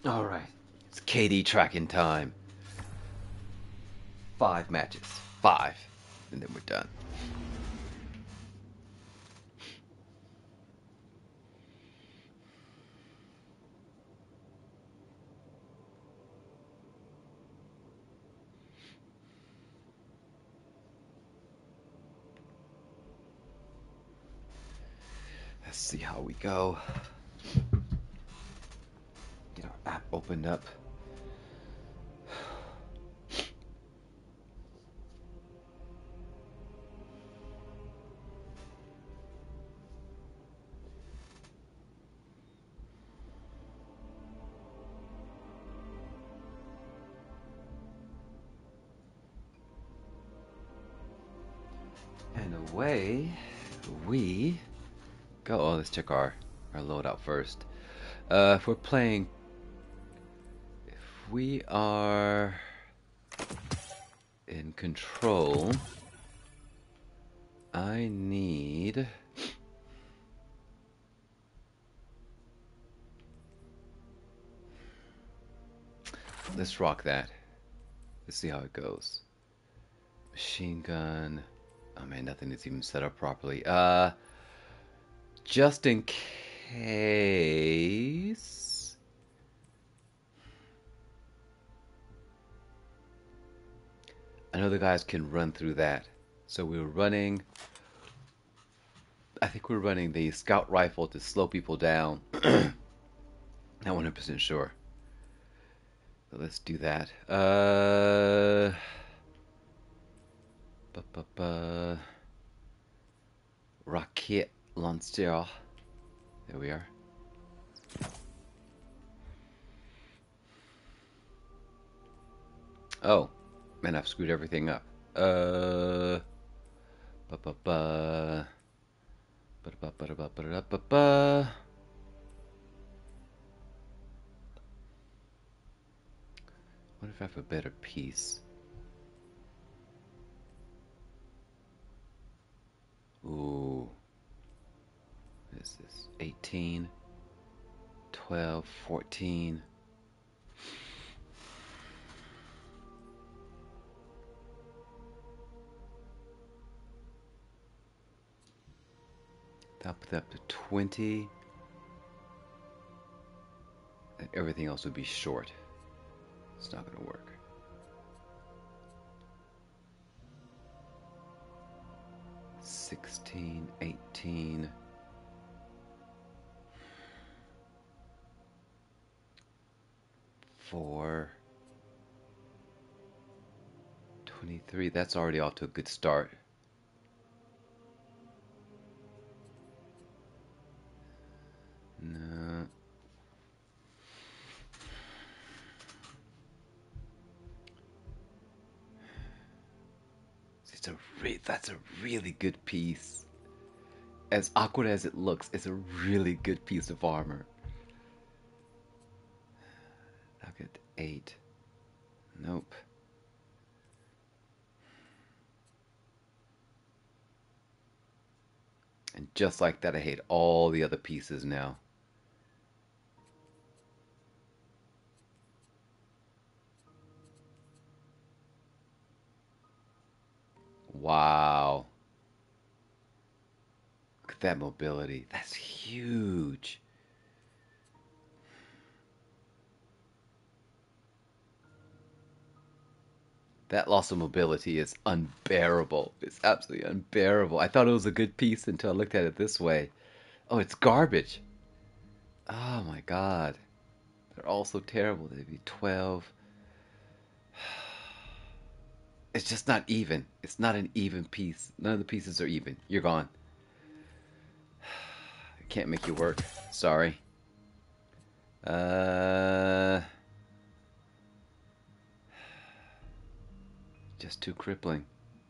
Alright. It's KD tracking time. 5 matches. 5. And then we're done. Let's see how we go. Get our app opened up. And away we go. Oh, let's check our loadout first. If we're playing, if we are in control, I need let's rock that. Let's see how it goes. Machine gun. Oh man, nothing is even set up properly. Just in case. I know the guys can run through that. So we're running. I think we're running the scout rifle to slow people down. Not 100% sure. So let's do that. Rocket launcher. There we are. Oh, man, I've screwed everything up. Ba ba ba. Ba ba ba ba ba ba ba. What if I have a better piece? Ooh. What is this? 18, 12, 14. That'll put that up to 20. And everything else would be short. It's not going to work. $16, 18. $4, 23. That's already off to a good start. No. That's a really good piece. As awkward as it looks, it's a really good piece of armor. I'll get 8. Nope. And just like that, I hate all the other pieces now. Wow. Look at that mobility. That's huge. That loss of mobility is unbearable. It's absolutely unbearable. I thought it was a good piece until I looked at it this way. Oh, it's garbage. Oh my god. They're all so terrible. They'd be 12. It's just not even. It's not an even piece. None of the pieces are even. You're gone. I can't make you work. Sorry. Just too crippling.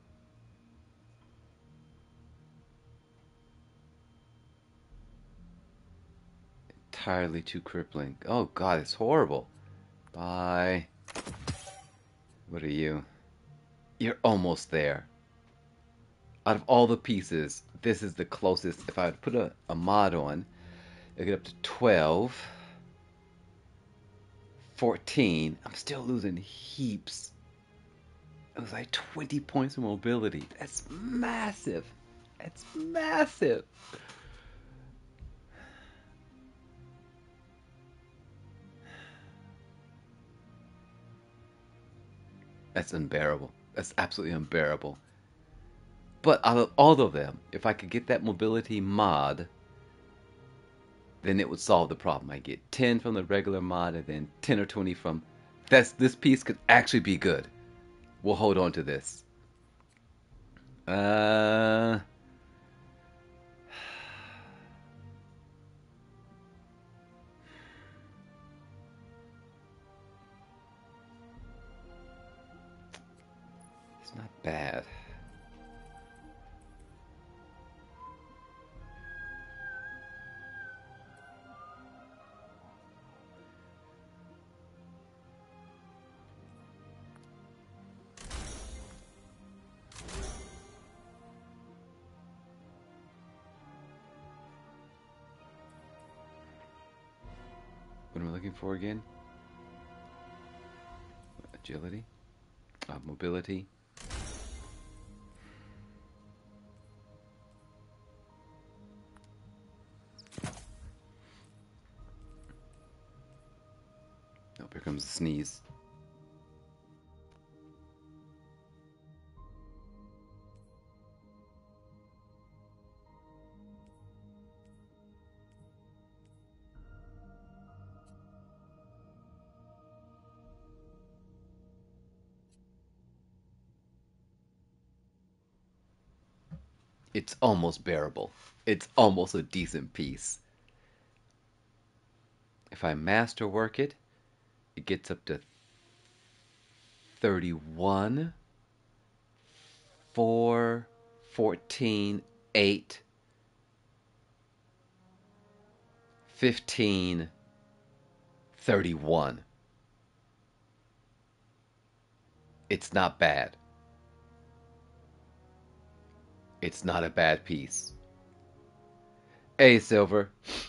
Entirely too crippling. Oh god, it's horrible. Bye. What are you? You're almost there. Out of all the pieces, this is the closest. If I would put a mod on, it'll get up to 12. 14. I'm still losing heaps. It was like 20 points of mobility. That's massive. That's massive. That's unbearable. That's absolutely unbearable. But out of all of them, if I could get that mobility mod, then it would solve the problem. I get 10 from the regular mod and then 10 or 20 from... This piece could actually be good. We'll hold on to this. Uh... It's not bad. What am I looking for again? Agility? Mobility? Oh, here comes the sneeze. It's almost bearable. It's almost a decent piece. If I masterwork it, it gets up to 31, 4, 14, 8, 15, 31. It's not bad. It's not a bad piece. Hey, Silver.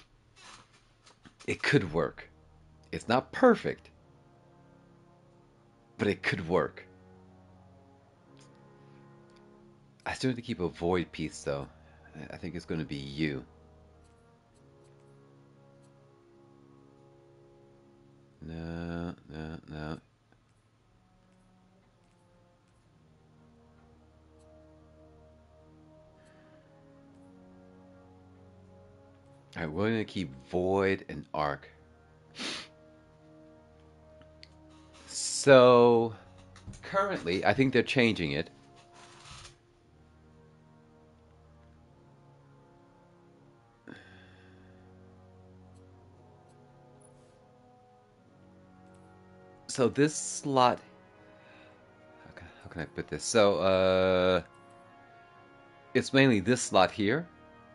It could work. It's not perfect, but it could work. I still need to keep a void piece, though. I think it's going to be you. No, no, no. Alright, we're going to keep void and arc. So, currently, I think they're changing it. So this slot, how can I put this? So, it's mainly this slot here.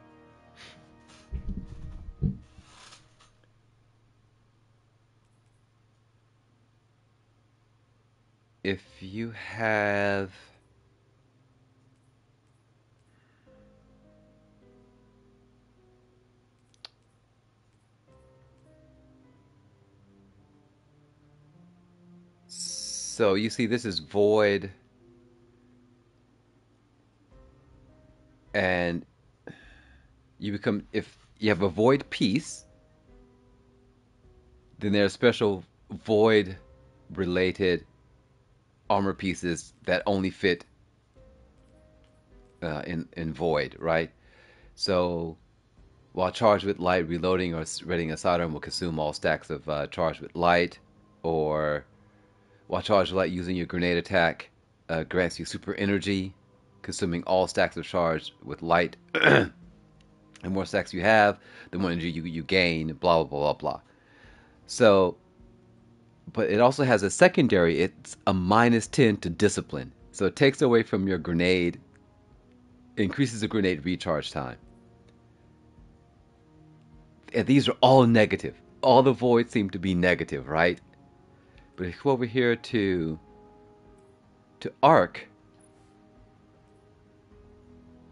If you have... So you see this is void, and you become, if you have a void piece, then there are special void related armor pieces that only fit in void, right? So while charged with light, reloading or readying a sidearm will consume all stacks of charged with light, or while charged with light, using your grenade attack grants you super energy, consuming all stacks of charge with light. The more stacks you have, the more energy you gain, blah, blah, blah, blah. So, but it also has a secondary, it's a -10 to discipline. So it takes away from your grenade, increases the grenade recharge time. And these are all negative. All the voids seem to be negative, right? But if you go over here to arc.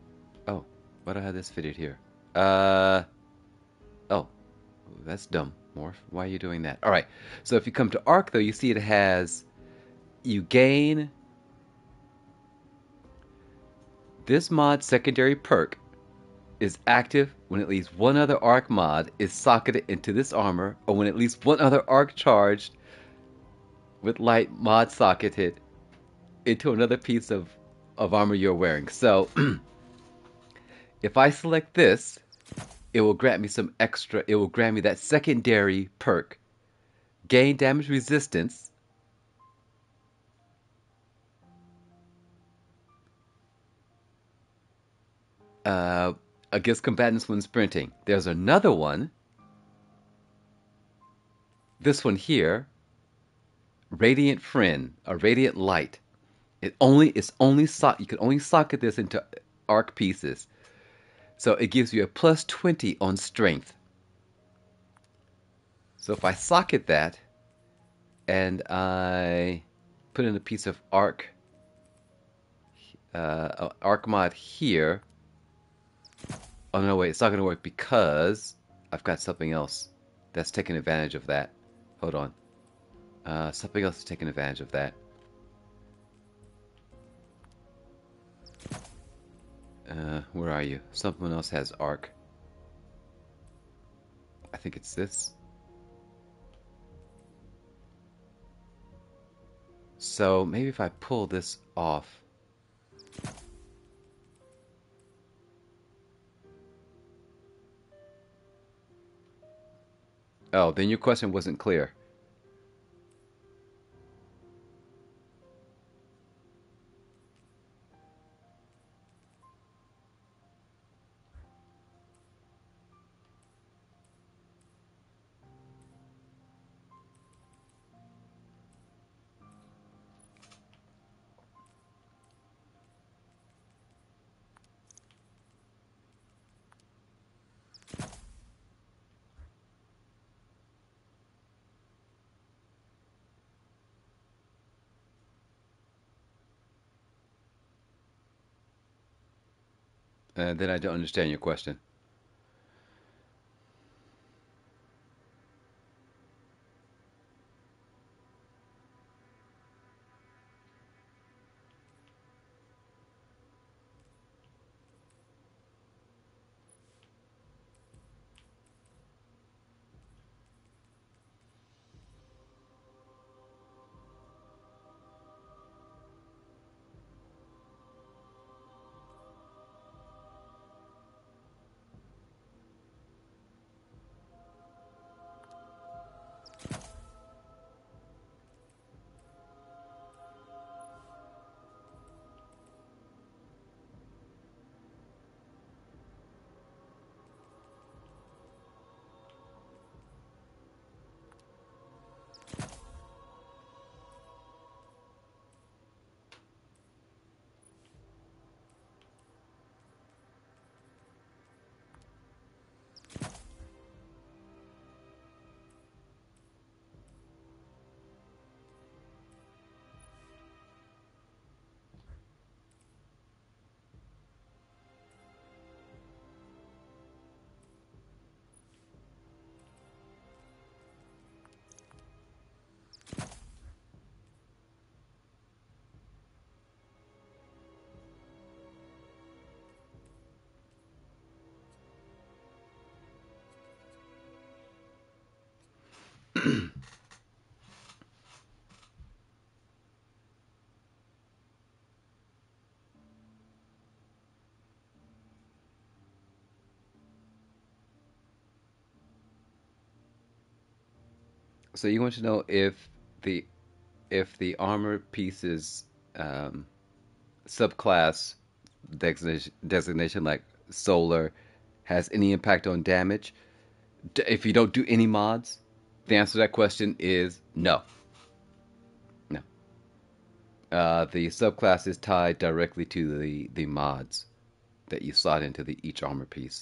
Oh, why do I have this fitted here? Oh, that's dumb. Morph. Why are you doing that? All right. So if you come to Arc, though, you see it has you gain this mod secondary perk is active when at least one other arc mod is socketed into this armor, or when at least one other arc charged with light mod socketed into another piece of armor you're wearing. So if I select this, it will grant me some extra, it will grant me that secondary perk. Gain damage resistance uh, against combatants when sprinting. There's another one, this one here, Radiant Friend, or Radiant Light. You can only socket this into arc pieces. So it gives you a plus 20 on strength. So if I socket that and I put in a piece of arc mod here. Oh no, wait, it's not gonna work because I've got something else that's taking advantage of that. Hold on. Something else is taking advantage of that. Where are you? Someone else has arc. I think it's this. So maybe if I pull this off. Oh, then your question wasn't clear. Then I don't understand your question. So you want to know the if the armor pieces um, subclass designation like solar has any impact on damage if you don't do any mods? The answer to that question is no. No. The subclass is tied directly to the mods that you slot into each armor piece.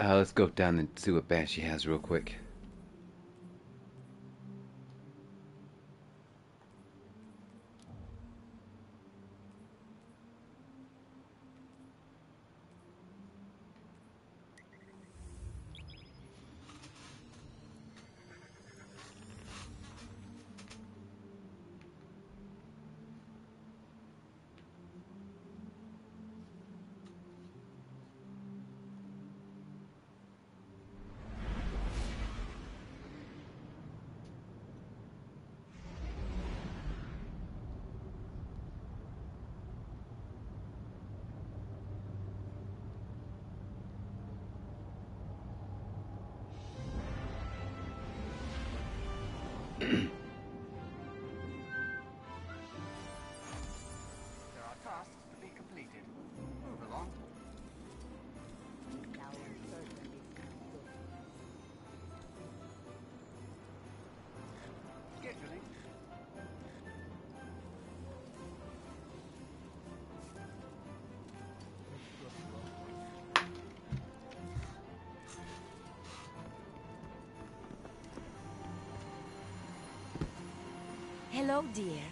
Let's go down and see what Banshee has real quick. There are tasks to be completed. Move along. Scheduling. Hello, dear.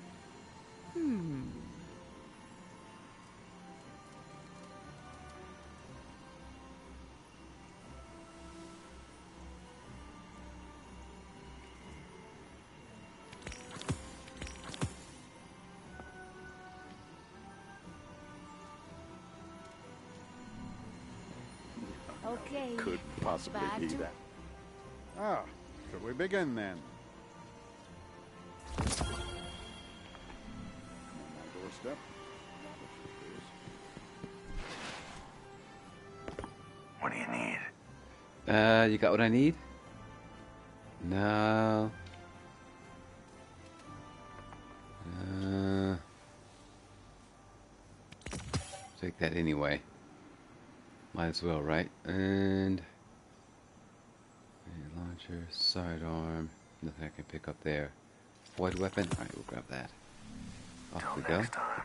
Okay. Could possibly Back be to- that. Ah, should we begin then? On my doorstep. What do you need? You got what I need? No. Take that anyway. Might as well, right? And launcher, sidearm. Nothing I can pick up there. Void weapon. All right, we'll grab that. Off we go. Time.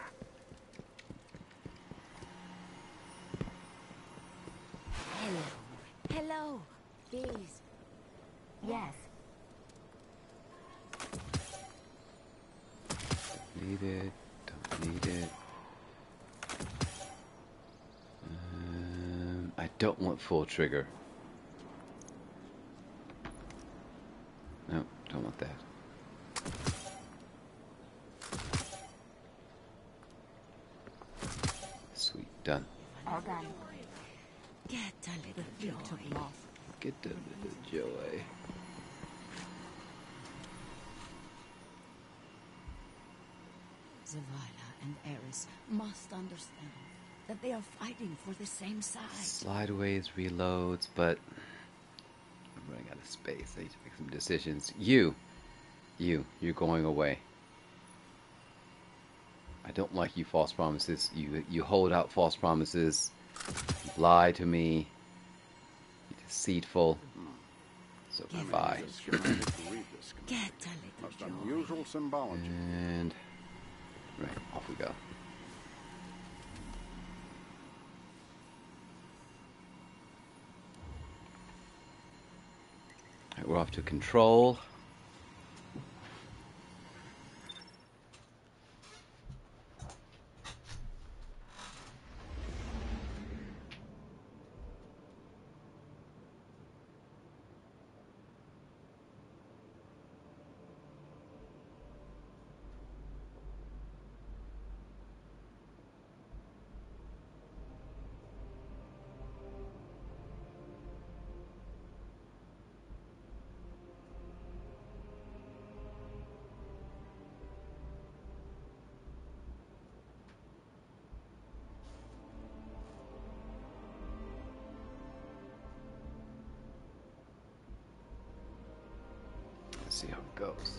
Hello. Hello. Please. Yes. Need it. Don't need it. I don't want full trigger. No, don't want that. Sweet, done. All done. Get a little joy. Get a little joy. Zavala and Eris must understand that they are fighting for the same side. Slideways, reloads, but I'm running out of space. I need to make some decisions. You're going away. I don't like you false promises. You hold out false promises. You lie to me. You're deceitful. So Give bye. It's schematic to read this schematic. Get a Most little joy. unusual symbology. And right, off we go. Alright, we're off to control. Let's see how it goes.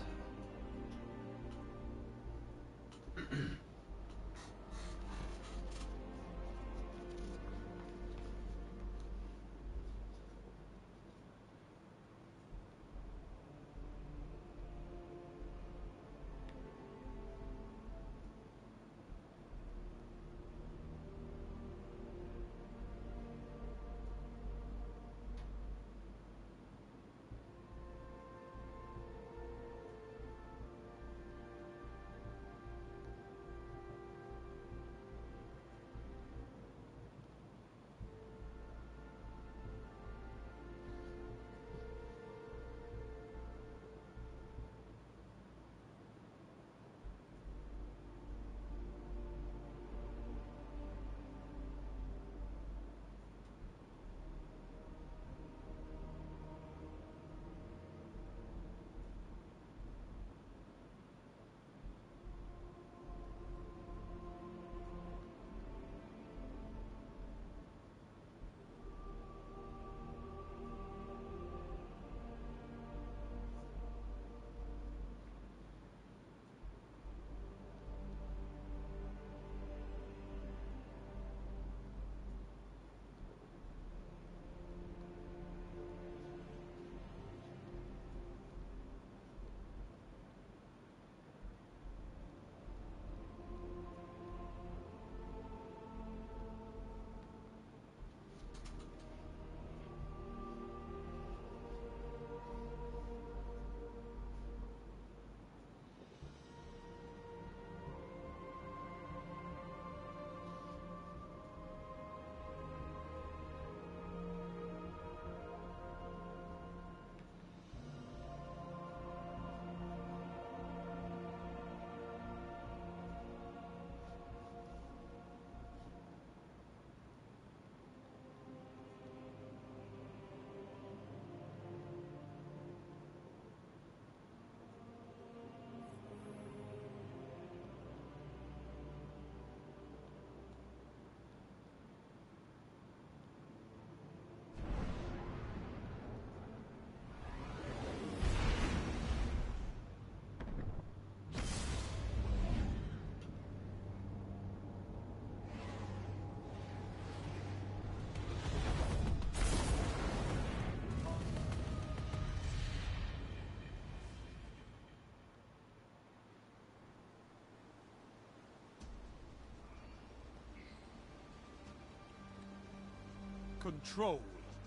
control.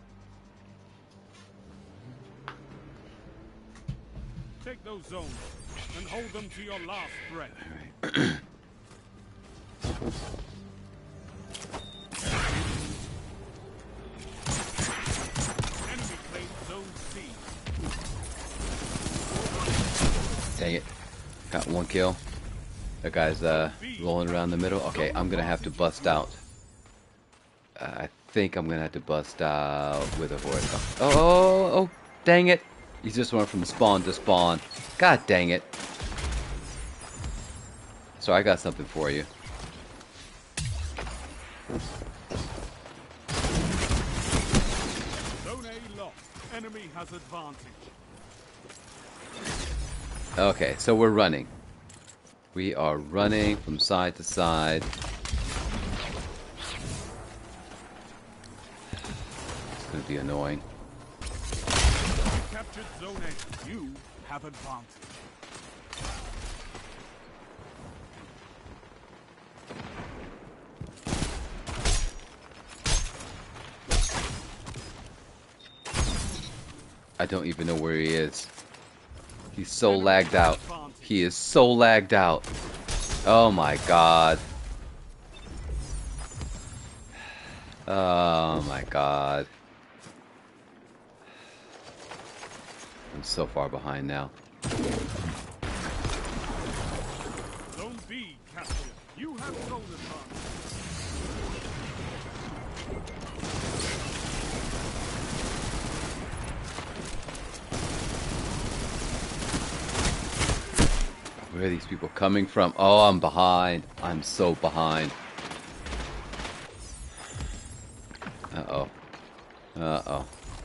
Take those zones and hold them to your last breath. Enemy claims zone C. Dang it. Got one kill. That guy's rolling around the middle. Okay, I'm gonna have to bust out. I think I'm gonna have to bust out with a horse. Oh, dang it. He just went from spawn to spawn. God dang it. So I got something for you. Zone A lost. Enemy has advantage. Okay, so we're running. We are running from side to side. It's gonna be annoying. Captured zone A. You have advantage. I don't even know where he is. He's so lagged out. He is so lagged out. Oh my god. Oh my god. I'm so far behind now. Zone B captured. You have zone advantage. Where are these people coming from? Oh, I'm behind. I'm so behind. Uh-oh. Uh-oh.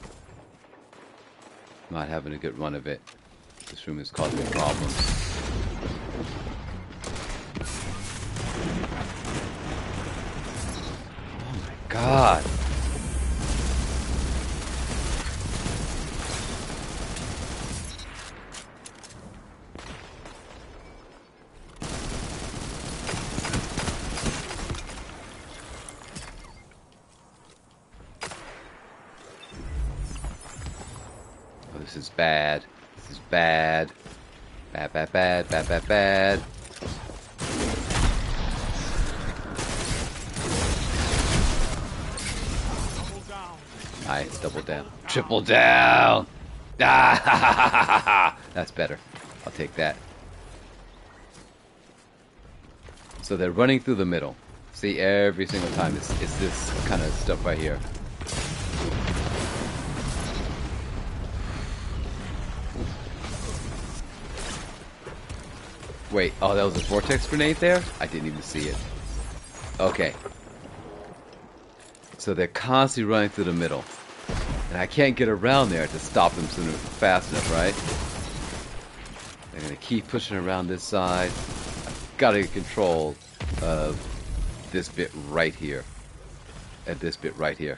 Not having a good run of it. This room is causing me problems. Oh my god. This is bad. This is bad. Bad, bad, bad, bad, bad, bad. Double down. Nice, double down. Triple down! Ah, that's better. I'll take that. So they're running through the middle. See, every single time it's this kind of stuff right here. Wait, oh, that was a vortex grenade there? I didn't even see it. Okay. So they're constantly running through the middle. And I can't get around there to stop them sooner fast enough, right? They're going to keep pushing around this side. I've got to get control of this bit right here. And this bit right here.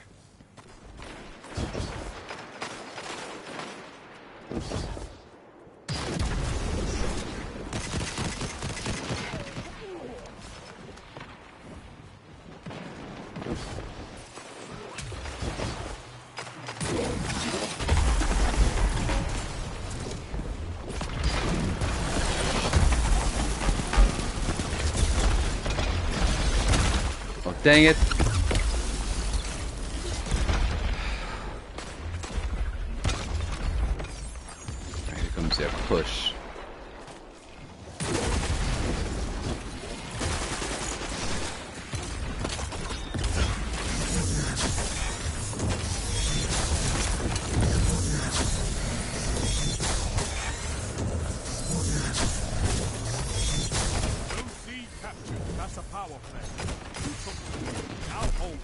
Dang it. Here comes their push. Zone C captured. That's a power play. You took it. Now hold.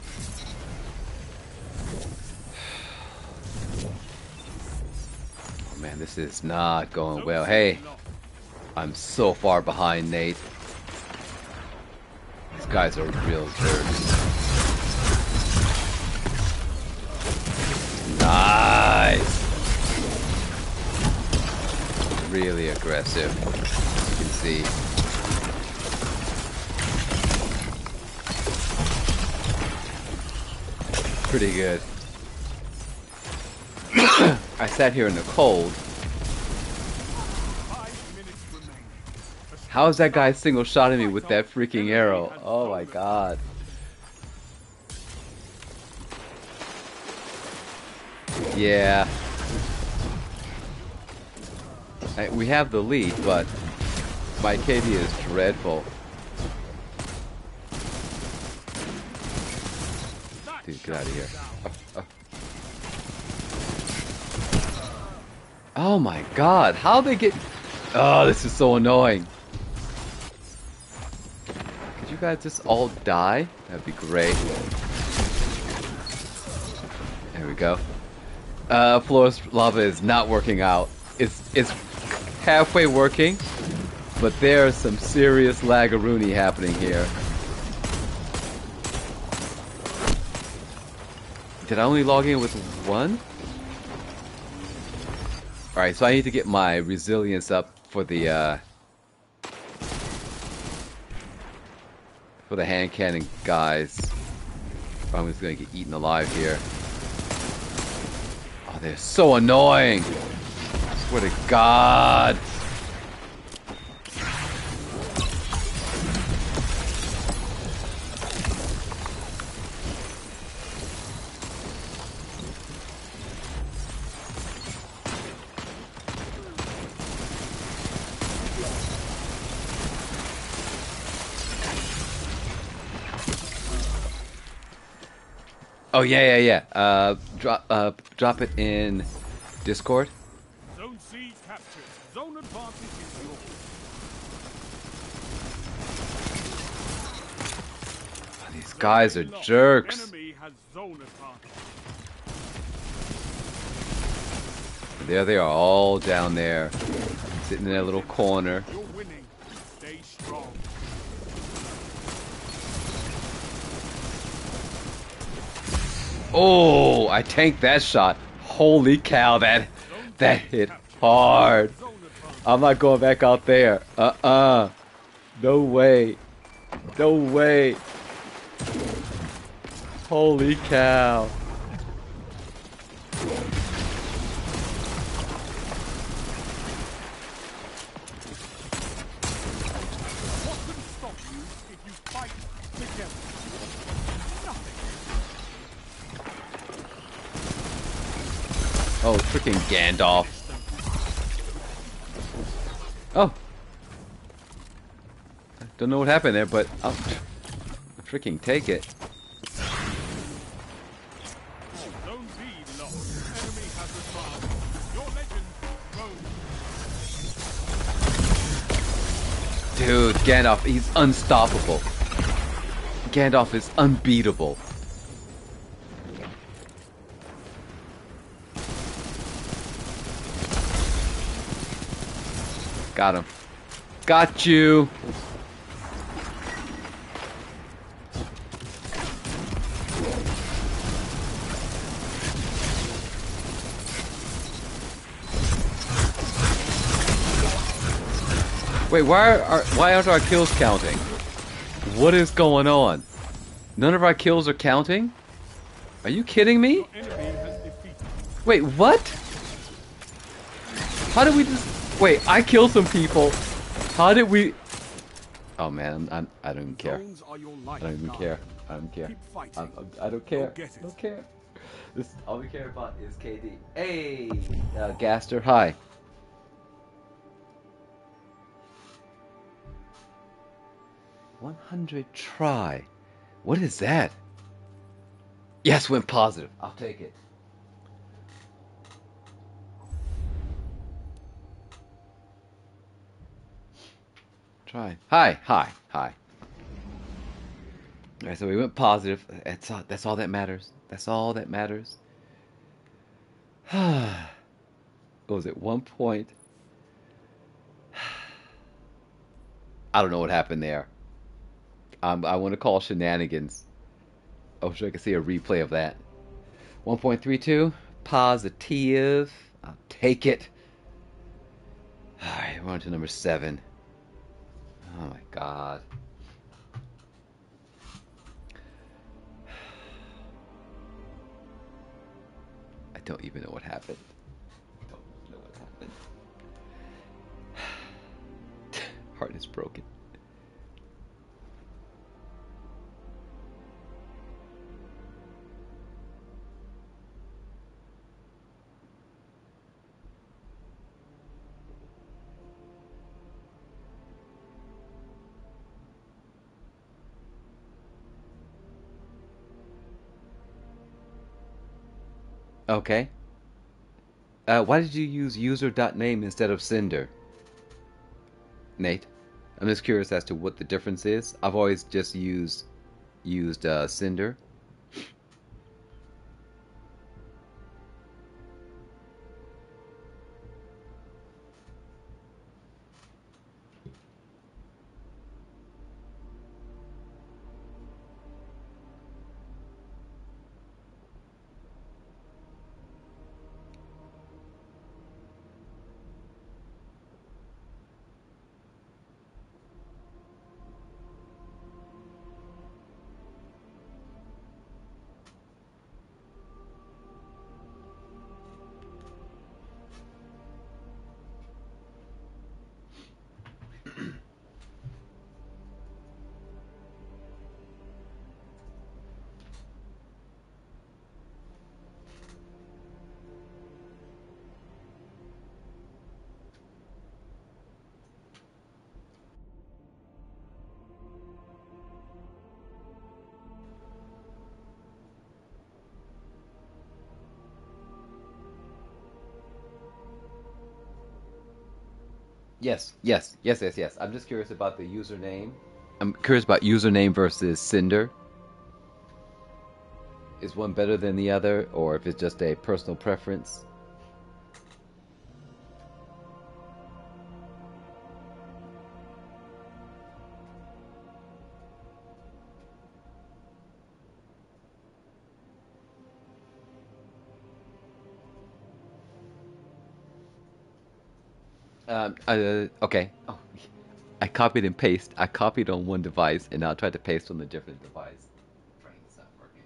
Oh man, this is not going well. Hey, I'm so far behind, Nate. These guys are real jerks. Nice! Really aggressive, you can see. pretty good. I sat here in the cold. 5 minutes remain. How is that guy single shotting me with that freaking arrow? Oh my god. Yeah. We have the lead, but my KD is dreadful. Dude, get out of here. Oh my god, how they get... Oh, this is so annoying. Could you guys just all die? That'd be great. There we go. Floor's lava is not working out. It's halfway working, but there's some serious lagaroony happening here. Did I only log in with one? Alright, so I need to get my resilience up for the hand cannon guys. Or I'm just gonna get eaten alive here. Oh, they're so annoying! I swear to God! Oh yeah. Drop it in Discord. Zone C captured. Zone advantage is yours. Oh, these guys are jerks. Enemy has zone advantage. There they are, all down there, sitting in their little corner. You're winning. Stay strong. Oh, I tanked that shot. Holy cow, that hit hard. I'm not going back out there. No way. No way. Holy cow. What can stop you if you fight together? Nothing. Oh, freaking Gandalf. Oh. I don't know what happened there, but I'll freaking take it. Zone B lost. Enemy has advanced. Your legend grows. Dude, Gandalf, he's unstoppable. Gandalf is unbeatable. Got him. Got you. Wait, why aren't our kills counting? What is going on? None of our kills are counting? Are you kidding me? Enemy has defeated. Wait, what? How did we just... Wait, I killed some people. How did we... Oh man, I don't even care. Zones are your life I don't even now. care. I don't care. Keep fighting. I don't care. Go get it. I don't care. All we care about is KD. Hey, Gaster, hi. $100 try. What is that? Yes, went positive. I'll take it. Try. Hi. Alright, so we went positive. That's all that matters. That's all that matters. What was it? 1 point. I don't know what happened there. I want to call shenanigans. I wish I could see a replay of that. 1.32. Positive. I'll take it. Alright, we're on to number 7. Oh my god. don't even know what happened. I don't know what happened. Heart is broken. Okay. Why did you use user.name instead of sender, Nate? I'm just curious as to what the difference is. I've always just used sender. Yes. I'm just curious about the username. I'm curious about username versus sender. Is one better than the other, or if it's just a personal preference? Okay. Oh, I copied and paste. I copied on one device, and now I tried to paste on a different device. Brain's not working.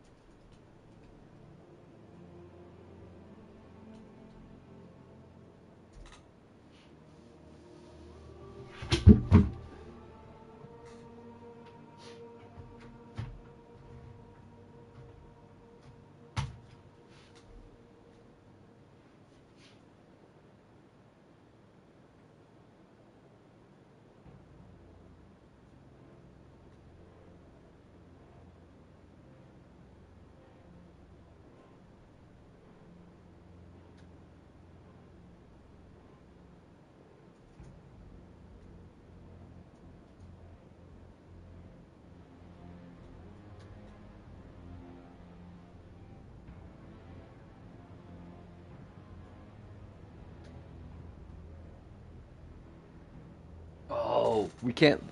Oh, we can't.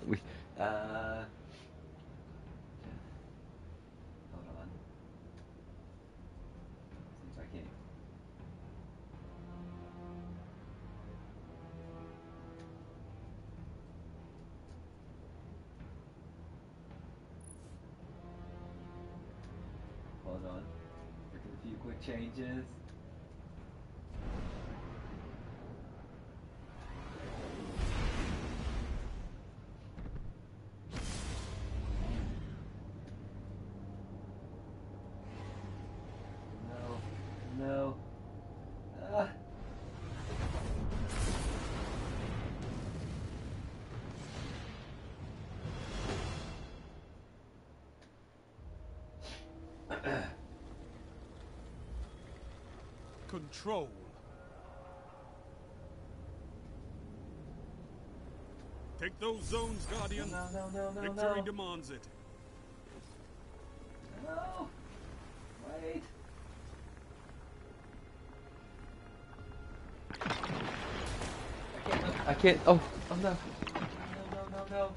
Hold on. See if I can. Hold on. Making a few quick changes. No. No. Ah. Control. Take those zones, Guardian. No. Victory demands it. No. Wait. I can't. Oh no. No.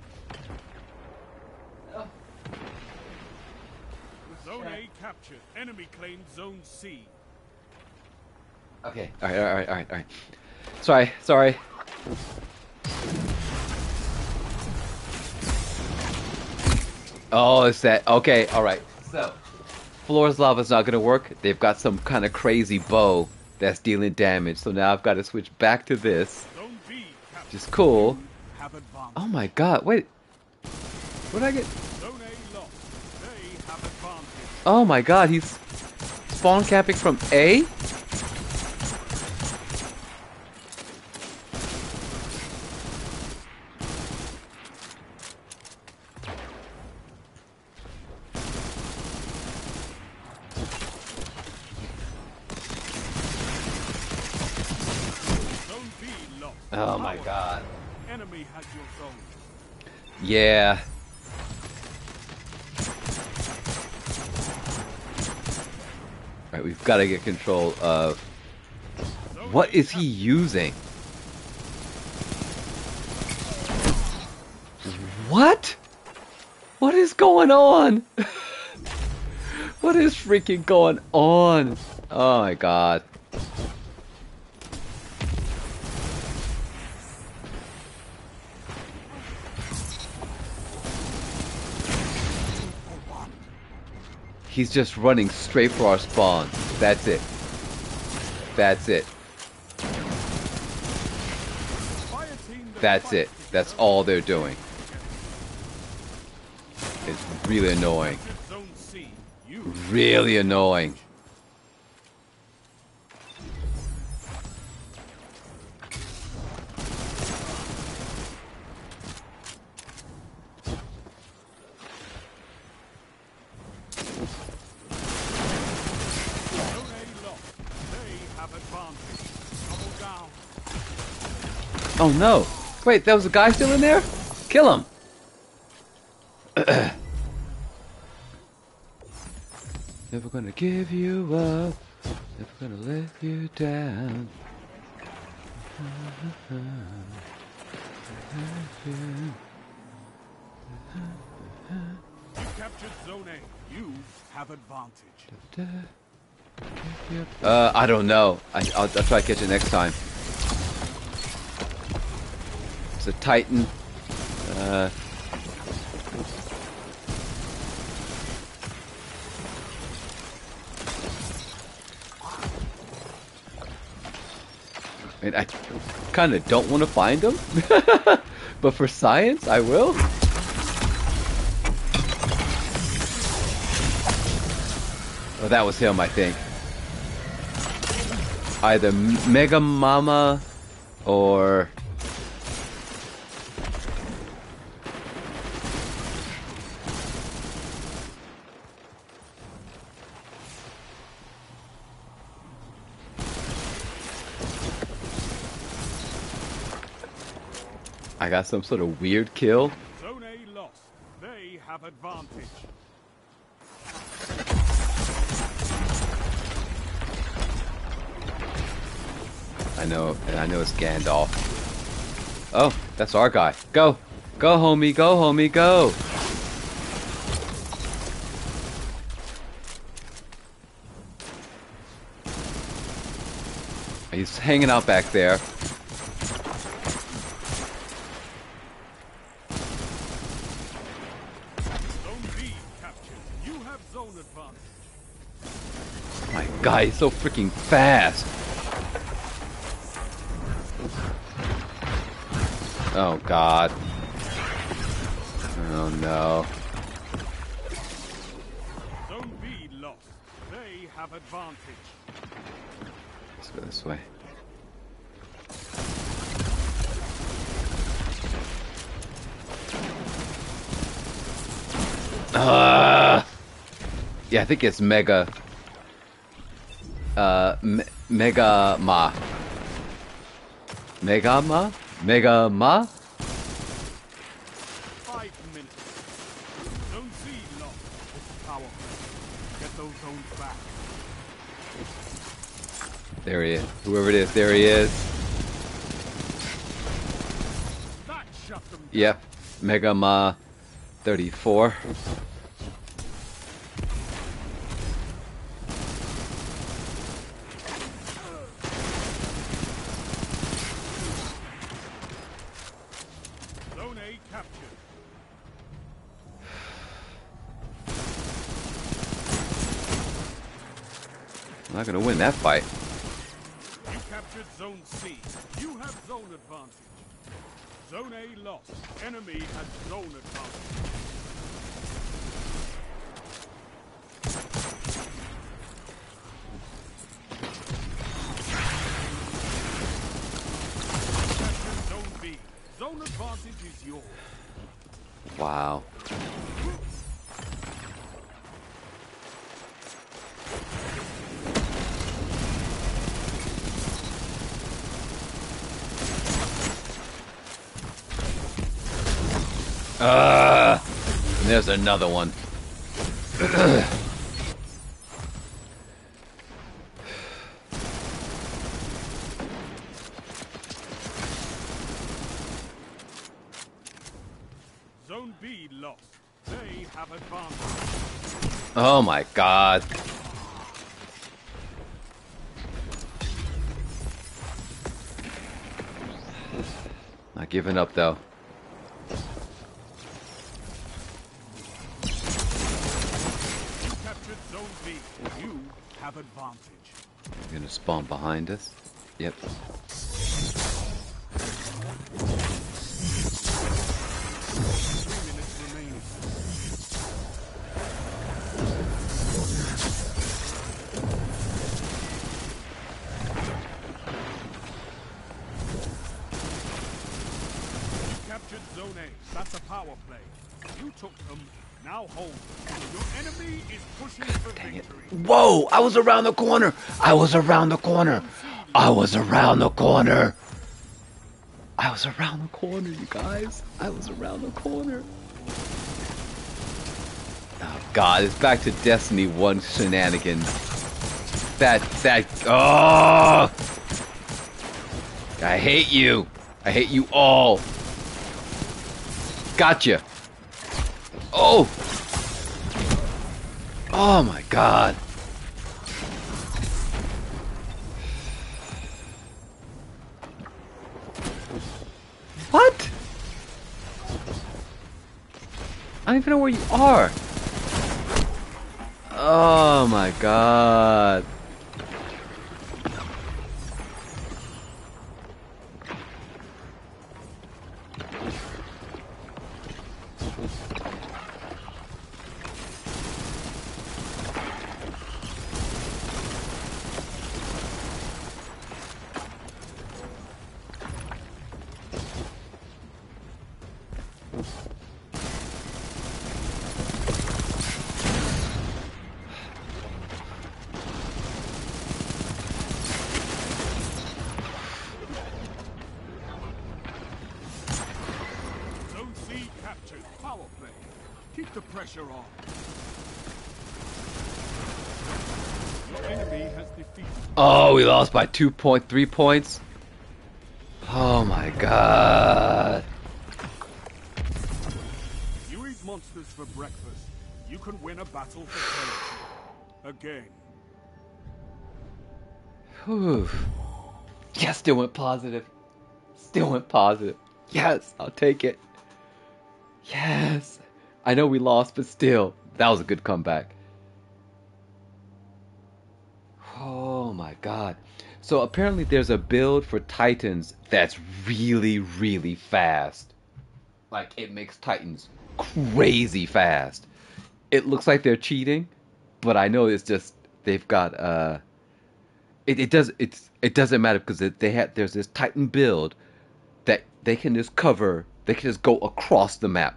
No. Zone A captured. Enemy claimed Zone C. Okay. All right. Sorry. Oh, it's that. Okay. All right. So, floor's lava is not gonna work, they've got some kind of crazy bow that's dealing damage. So now I've got to switch back to this, Zone B captured. which is cool. Have advanced. Oh my god, wait. What did I get? Zone A lost. They have advantage. Oh my god, he's spawn capping from A? Zone B lost. Oh my god. Enemy has your zone. Yeah. Right, we've got to get control of... What is he using? What? What is going on? What is freaking going on? Oh my god. He's just running straight for our spawn. That's it. That's it. Fire team that That's fights it. That's all they're doing. It's really annoying. captured Zone C. You Really annoying. Zone A lost. They have advantage. Double down. Oh no! Wait, there was a guy still in there? Kill him! Never gonna give you up. Never gonna let you down. You captured Zone A. You have advantage. I don't know. I'll try to catch it next time. It's a Titan. I mean, I kind of don't want to find him, but for science, I will. Oh, that was him, I think. Either Mega Mama or... I got some sort of weird kill. Zone A lost. They have advantage. I know it's Gandalf. Oh, that's our guy. Go! Go, homie, go, homie, go! He's hanging out back there. Zone B captured. You have zone advantage. My God, he's so freaking fast. Oh God. Oh no. Zone B lost. They have advantage. Let's go this way. Yeah, I think it's Mega. Mega Ma. Mega Ma? Mega Ma? 5 minutes. Zone C lost. It's power play. Get those zones back. There he is. Whoever it is, there he is. That shut them down. Yep. Mega Ma 34. Zone A captured. I'm not gonna win that fight. You captured Zone C. You have zone advantage. Zone A lost. Enemy has zone advantage. Captured Zone B. Zone advantage is yours. Wow. And there's another one. Zone B lost. They have advantage. Oh my god. Not giving up though. Captured Zone B. You have advantage. Gonna spawn behind us. Yep. 3 minutes remaining. You captured Zone A. That's a power play. You took them. Now hold them. Your enemy is pushing for victory. Whoa! I was around the corner! I was around the corner! I was around the corner! I was around the corner, you guys! I was around the corner! Oh god, it's back to Destiny 1 shenanigans. Oh! I hate you! I hate you all! Gotcha! Oh! Oh my god! What? I don't even know where you are. Oh my god. Zone C captured. Power play. Keep the pressure on. Your enemy has defeated. Oh, we lost by 2.3 points. Oh my god. You eat monsters for breakfast. You can win a battle for territory. Again. Whew. Yes, still went positive. Still went positive. Yes, I'll take it. Yes. I know we lost, but still, that was a good comeback. Oh my god. So apparently there's a build for Titans that's really, really fast. Like, it makes Titans crazy fast. It looks like they're cheating, but I know it's just, they've got, it doesn't matter because there's this Titan build that they can just cover, they can just go across the map.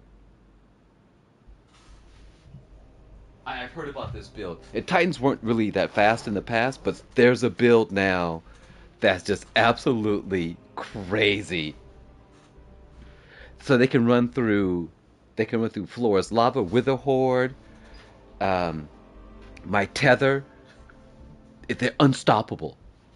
I've heard about this build. Titans weren't really that fast in the past, but there's a build now that's just absolutely crazy. So they can run through Flora's Lava, Wither Horde, my Tether. They're unstoppable.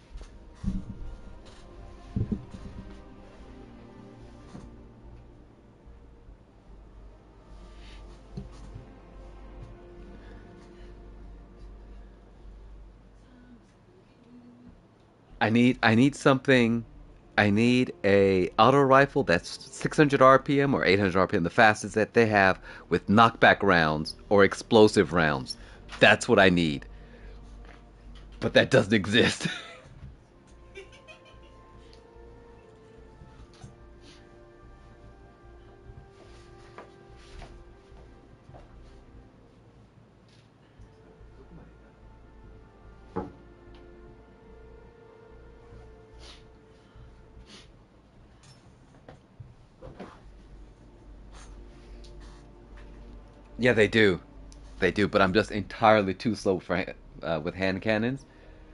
I need something. I need a auto rifle that's 600 RPM or 800 RPM, the fastest that they have, with knockback rounds or explosive rounds. That's what I need. But that doesn't exist. Yeah, they do. They do, but I'm just entirely too slow for with hand cannons.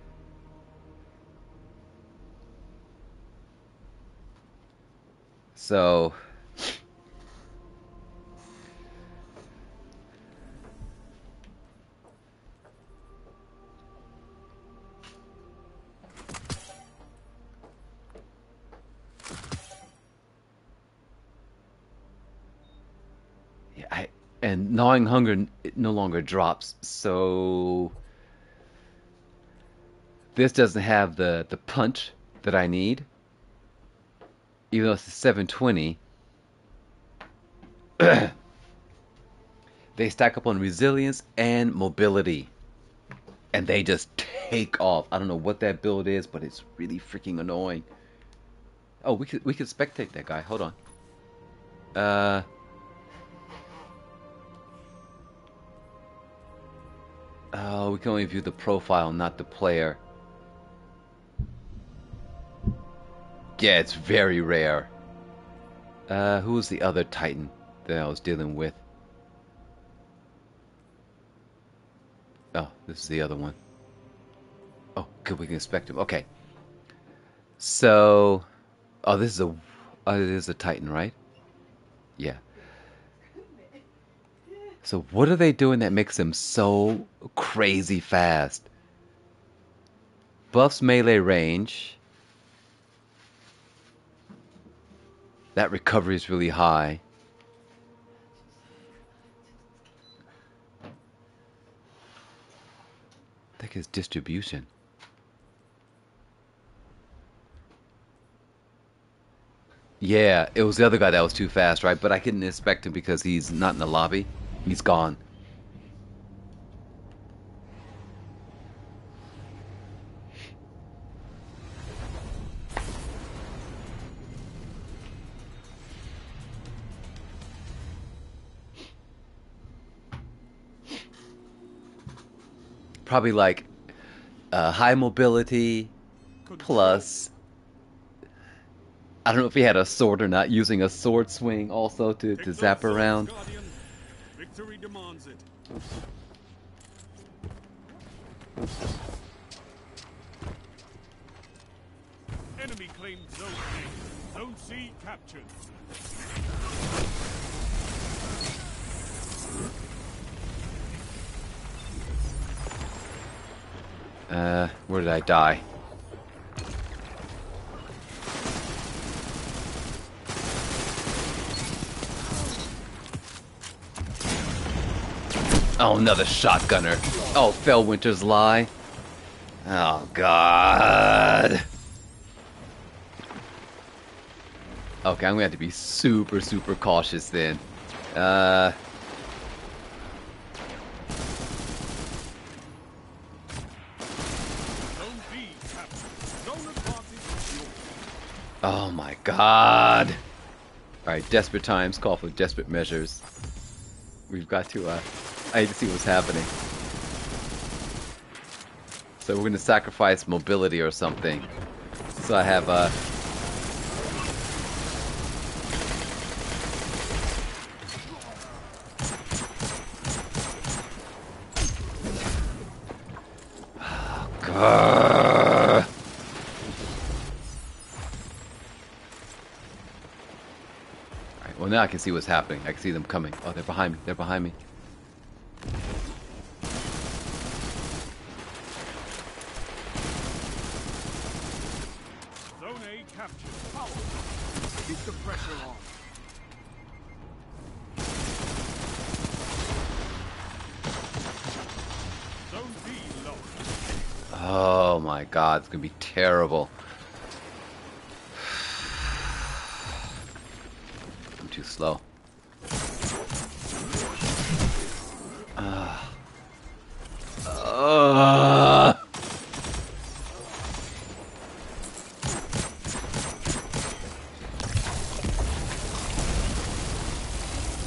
So yeah, and gnawing hunger it no longer drops. So this doesn't have the punch that I need, even though it's a 720. They stack up on resilience and mobility, and they just take off. I don't know what that build is, but it's really freaking annoying. Oh, we could spectate that guy. Hold on. Oh, we can only view the profile, not the player. Yeah, it's very rare. Who was the other Titan that I was dealing with? Oh, this is the other one. Oh, good, we can inspect him. Okay. So, oh, this is it is a Titan, right? Yeah. So what are they doing that makes them so crazy fast? Buffs melee range. That recovery is really high. I think it's distribution. Yeah, it was the other guy that was too fast, right? But I couldn't inspect him because he's not in the lobby. He's gone. Probably like high mobility plus. I don't know if he had a sword or not, using a sword swing also to zap around. Victory demands it. Enemy claimed Zone A. Zone C captured. Where did I die? Oh, another shotgunner. Oh, Fellwinter's Lie. Oh, God. Okay, I'm gonna have to be super, super cautious then. Oh my God. Alright, desperate times call for desperate measures. We've got to, I need to see what's happening. So we're gonna sacrifice mobility or something. So I have, oh, God. Alright, well now I can see what's happening. I can see them coming. Oh, they're behind me. They're behind me. Zone A captured. Power. Keep the pressure on. Zone B lost. Oh my God, it's gonna be terrible. I'm too slow.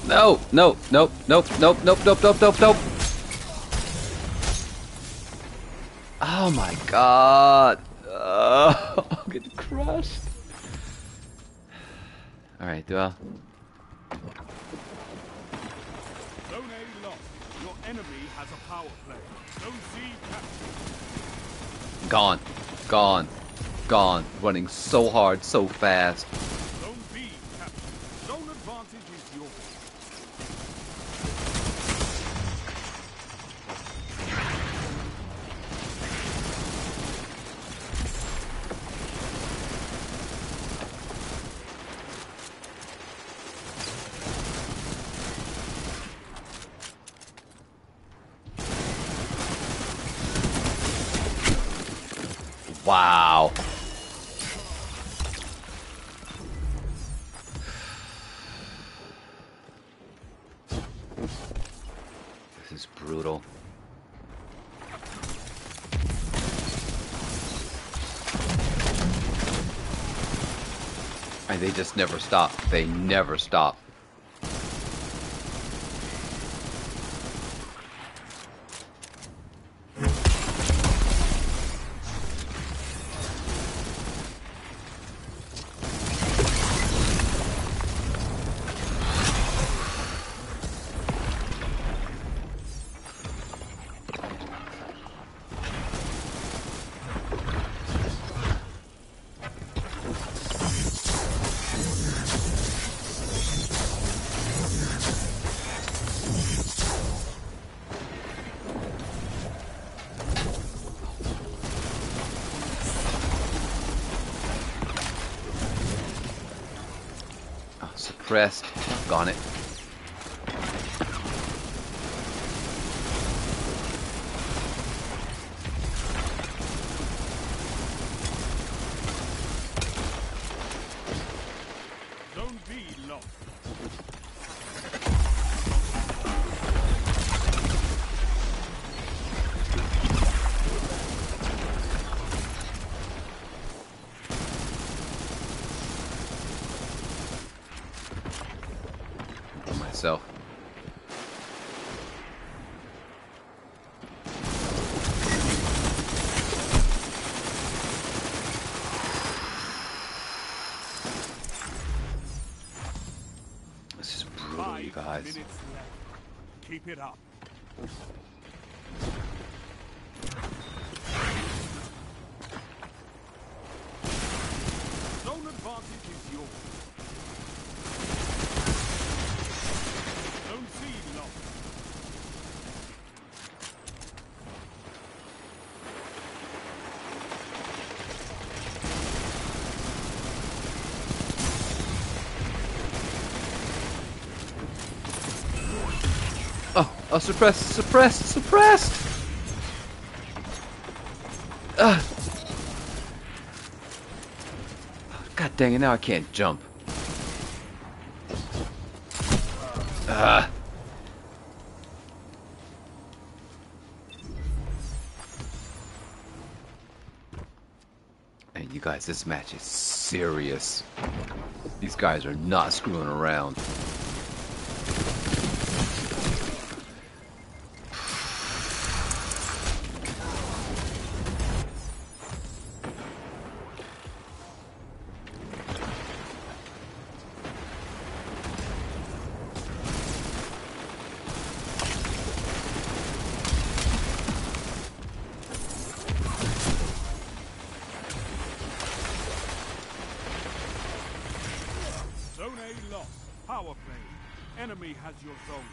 No, no, nope, nope, nope, nope, nope, nope, nope, nope. Oh my god. I'm getting crushed. Alright, well. Zone A lost. Your enemy has a power play. Zone C captured. Gone. Gone. Gone. Running so hard, so fast. Zone B captured. Zone advantage is yours. Wow. This is brutal. And they just never stop. They never stop. Suppressed. Gone it. Zone B lost. For myself. This is brutal, 5 you guys. minutes left. Keep it up. Zone advantage is yours. Zone C lost. Oh, suppressed, suppressed, suppressed! God dang it, now I can't jump. And you guys, this match is serious. These guys are not screwing around. Zone A lost. Power play. Enemy has your zone.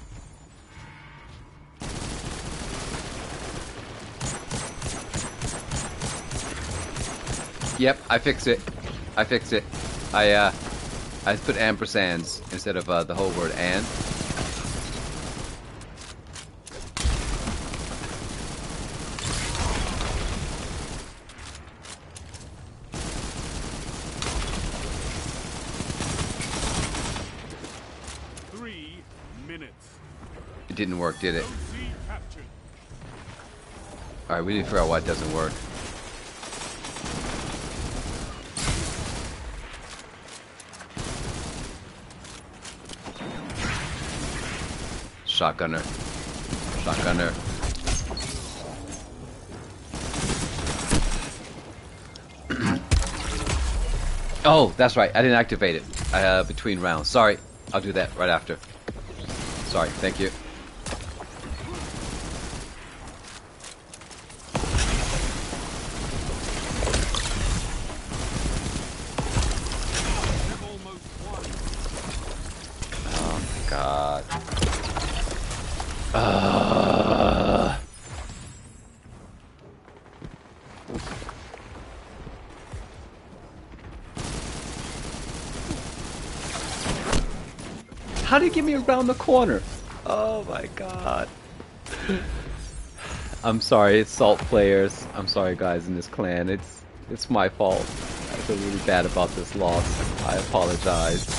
Yep, I fixed it. I fixed it. I put ampersands instead of the whole word and. It didn't work, did it? Alright, we need to figure out why it doesn't work. shotgunner. Shotgunner. Oh, that's right. I didn't activate it between rounds. Sorry. I'll do that right after. Sorry. Thank you. Oh my god. How did he get me around the corner? Oh my god. I'm sorry, it's Salt players. I'm sorry guys in this clan. It's my fault. I feel really bad about this loss. I apologize.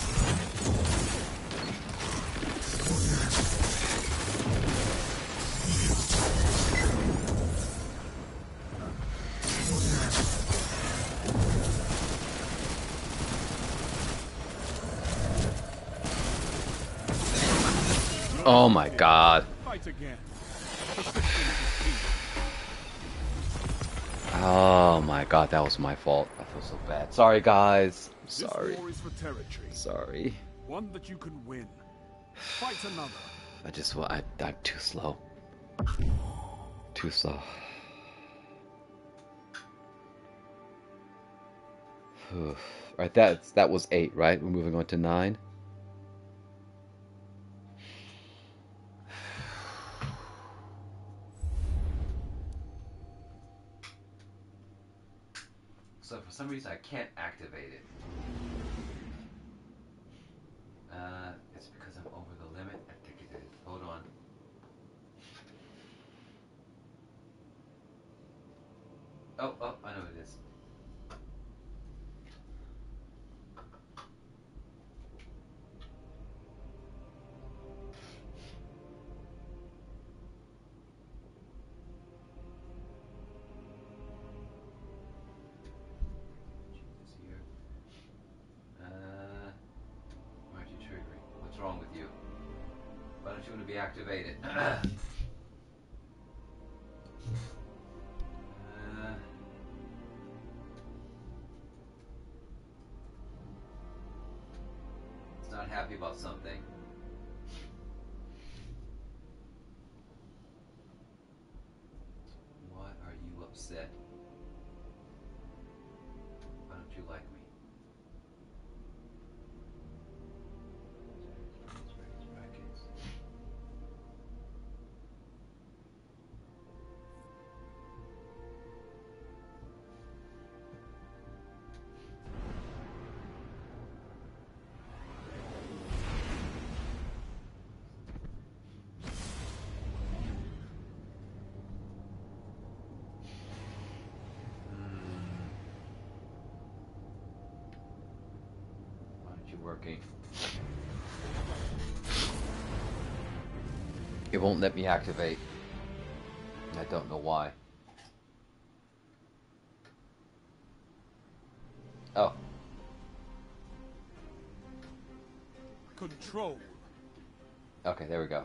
Oh my god. Fight again. Persistence is key. Oh my god, that was my fault. I feel so bad. Sorry guys. Sorry. This war is for territory. Sorry. One that you can win. Fight another. I'm too slow. Too slow. Alright, that was 8, right? We're moving on to 9. So for some reason I can't activate it. It's because I'm over the limit. I think it is. Hold on. Oh, I know what it is. Why aren't you triggering? What's wrong with you? Why don't you want to be activated? It's not happy about something. What are you upset? Why don't you like me? Brackets. Why aren't you working? It won't let me activate. I don't know why. Oh. Control. Okay, there we go.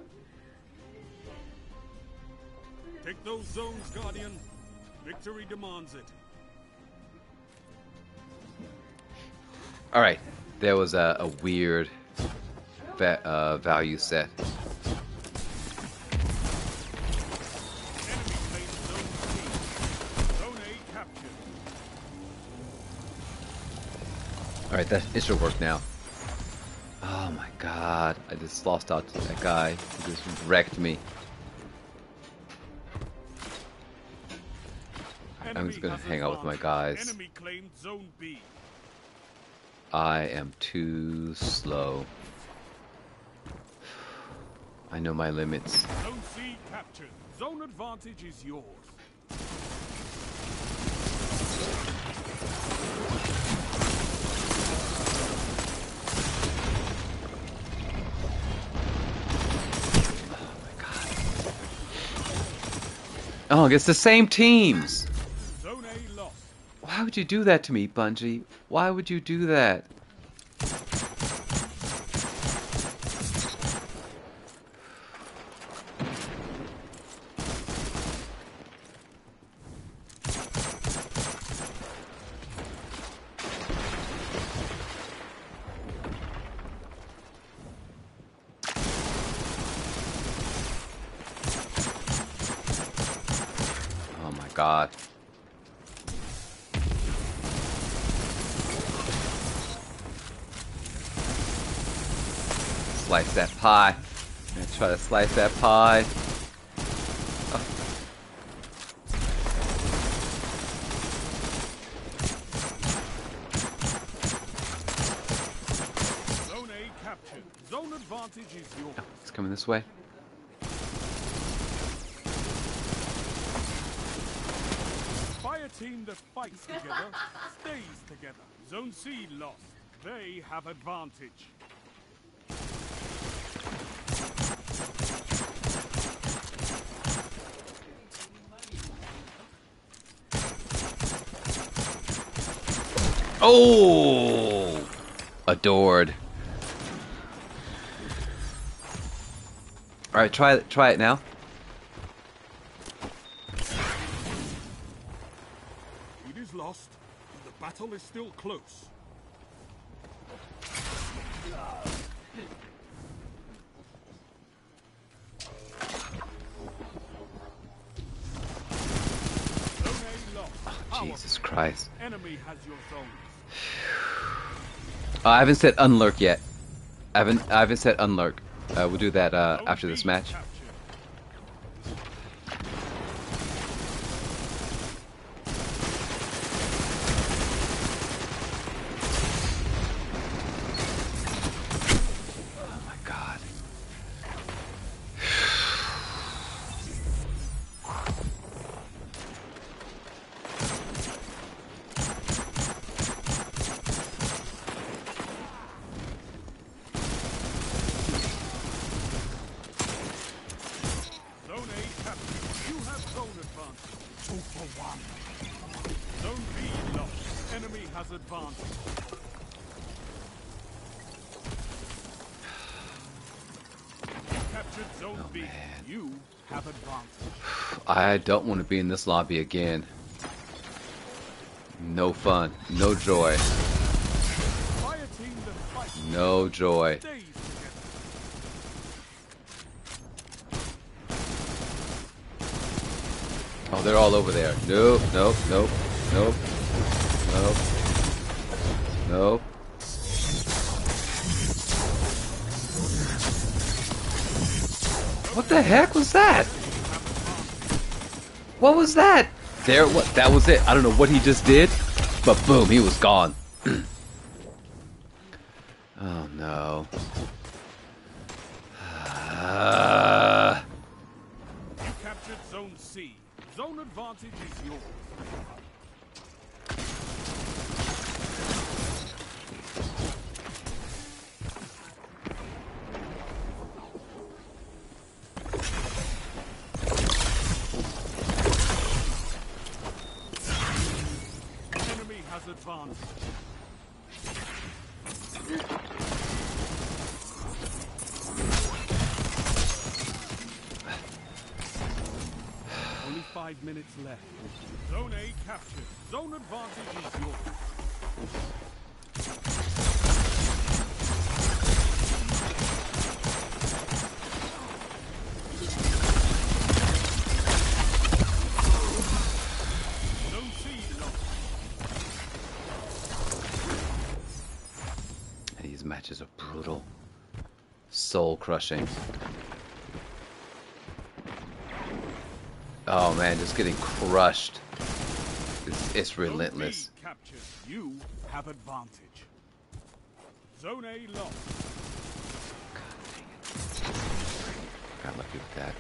Take those zones, Guardian. Victory demands it. Alright. There was a weird value set. Enemy claims Zone C. Zone A captured. Alright, it should work now. Oh my god. I just lost out to that guy. He just wrecked me. I'm just gonna hang out with my guys. Enemy claimed Zone B. I am too slow. I know my limits. Zone C captured. Zone advantage is yours. Oh, it's the same teams! Zone A lost. Why would you do that to me, Bungie? Why would you do that? God. Slice that pie. I'm gonna try to slice that pie. Zone A captured. Zone advantage is yours. Oh, it's coming this way. Fire team that fights together stays together. Zone C lost. They have advantage. Oh! Adored. Alright, try it now. It is lost. The battle is still close. Zone A lost. Our Jesus play. Christ. Enemy has your zones. I haven't said unlurk yet. I haven't said unlurk. We'll do that Zone after this B match. captured. Oh my God. Zone A captured. You have zone advantage. 2 for 1. Zone B lost. Enemy has advantage. Captured zone B. man. You have advantage. I don't want to be in this lobby again. No fun. No joy. Fire team that fights No joy. stays together. Oh, they're all over there. Nope, nope, nope, nope, nope, nope. What the heck was that? What was that? There, what? That was it. I don't know what he just did, but boom, he was gone. Oh no. You captured zone C. Zone advantage is yours. Enemy has advantage. Only 5 minutes left. Zone A captured. Zone advantage is yours. Zone C lost. These matches are brutal. Soul crushing. Oh man, just getting crushed. It's relentless. Zone B captured. You have advantage. Zone A lost. Got lucky with that.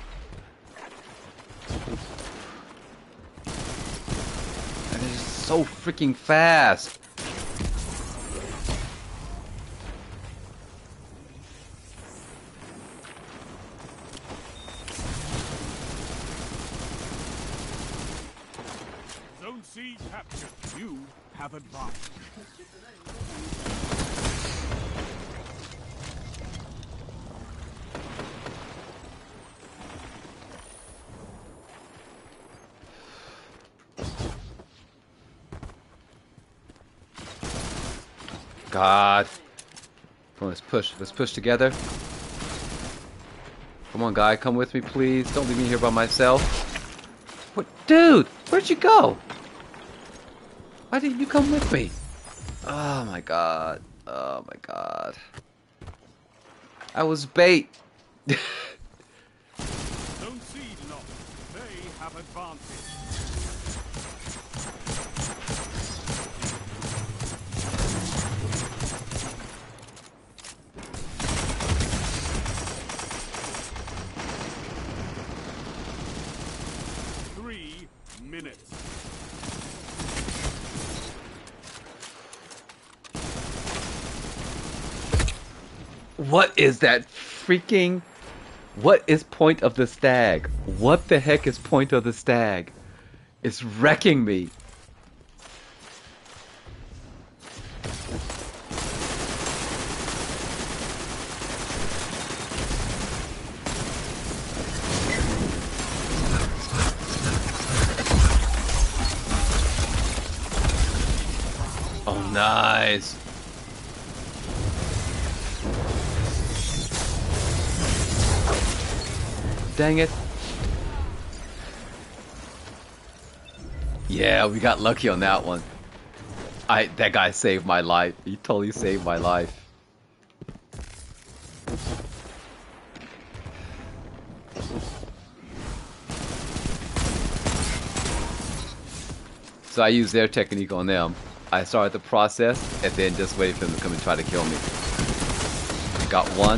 And it's so freaking fast. Zone C captured. You have advantage. God. Come on, let's push. Let's push together. Come on, guy. Come with me, please. Don't leave me here by myself. What, dude? Where'd you go? Why didn't you come with me? Oh my god. Oh my god. I was bait. Zone C lost. They have advantage. Three minutes. What is that freaking... What is point of the stag? What the heck is point of the stag? It's wrecking me. Oh, nice. Dang it. Yeah, we got lucky on that one. That guy saved my life. He totally saved my life. So I used their technique on them. I started the process and then just waited for them to come and try to kill me. Got one.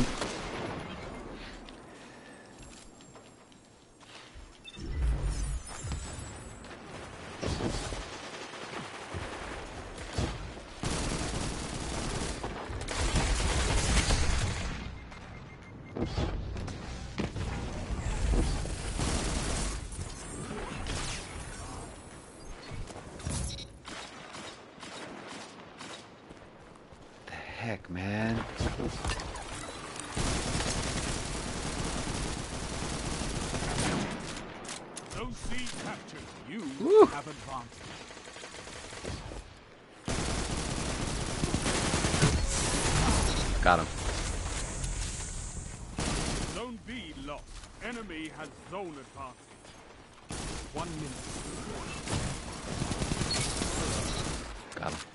Heck, man. Zone C captured. You Woo. have advantage. Got him. Zone B lost. Enemy has zone advantage. 1 minute. Got him.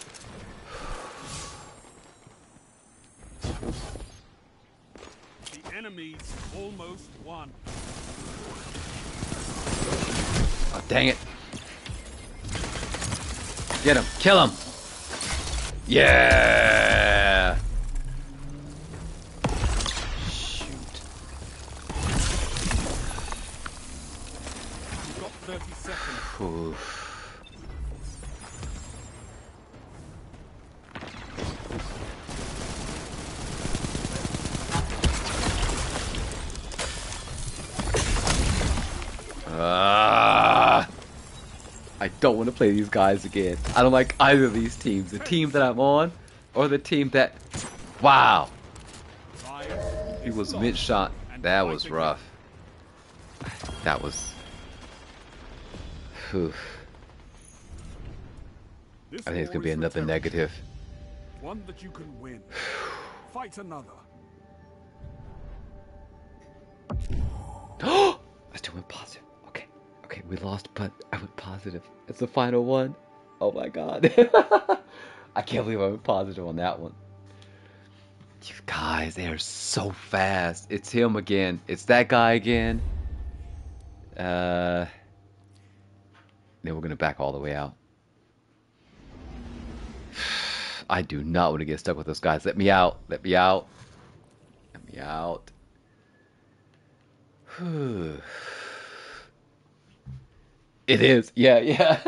The enemy's almost won. Oh, dang it. Get him. Kill him. Yeah. Shoot. You've got 30 seconds. Oof. I don't want to play these guys again. I don't like either of these teams. The team that I'm on, or the team that... Wow! He was mid-shot. That was rough. That was... Whew. I think it's going to be another negative. One that you can win. Fight another. I still went positive. Okay. Okay, we lost, but I went positive. It's the final one. Oh my god. I can't believe I went positive on that one. You guys, they are so fast. It's him again. It's that guy again. Then we're gonna back all the way out. I do not want to get stuck with those guys. Let me out. Let me out. Let me out. It is. Yeah, yeah.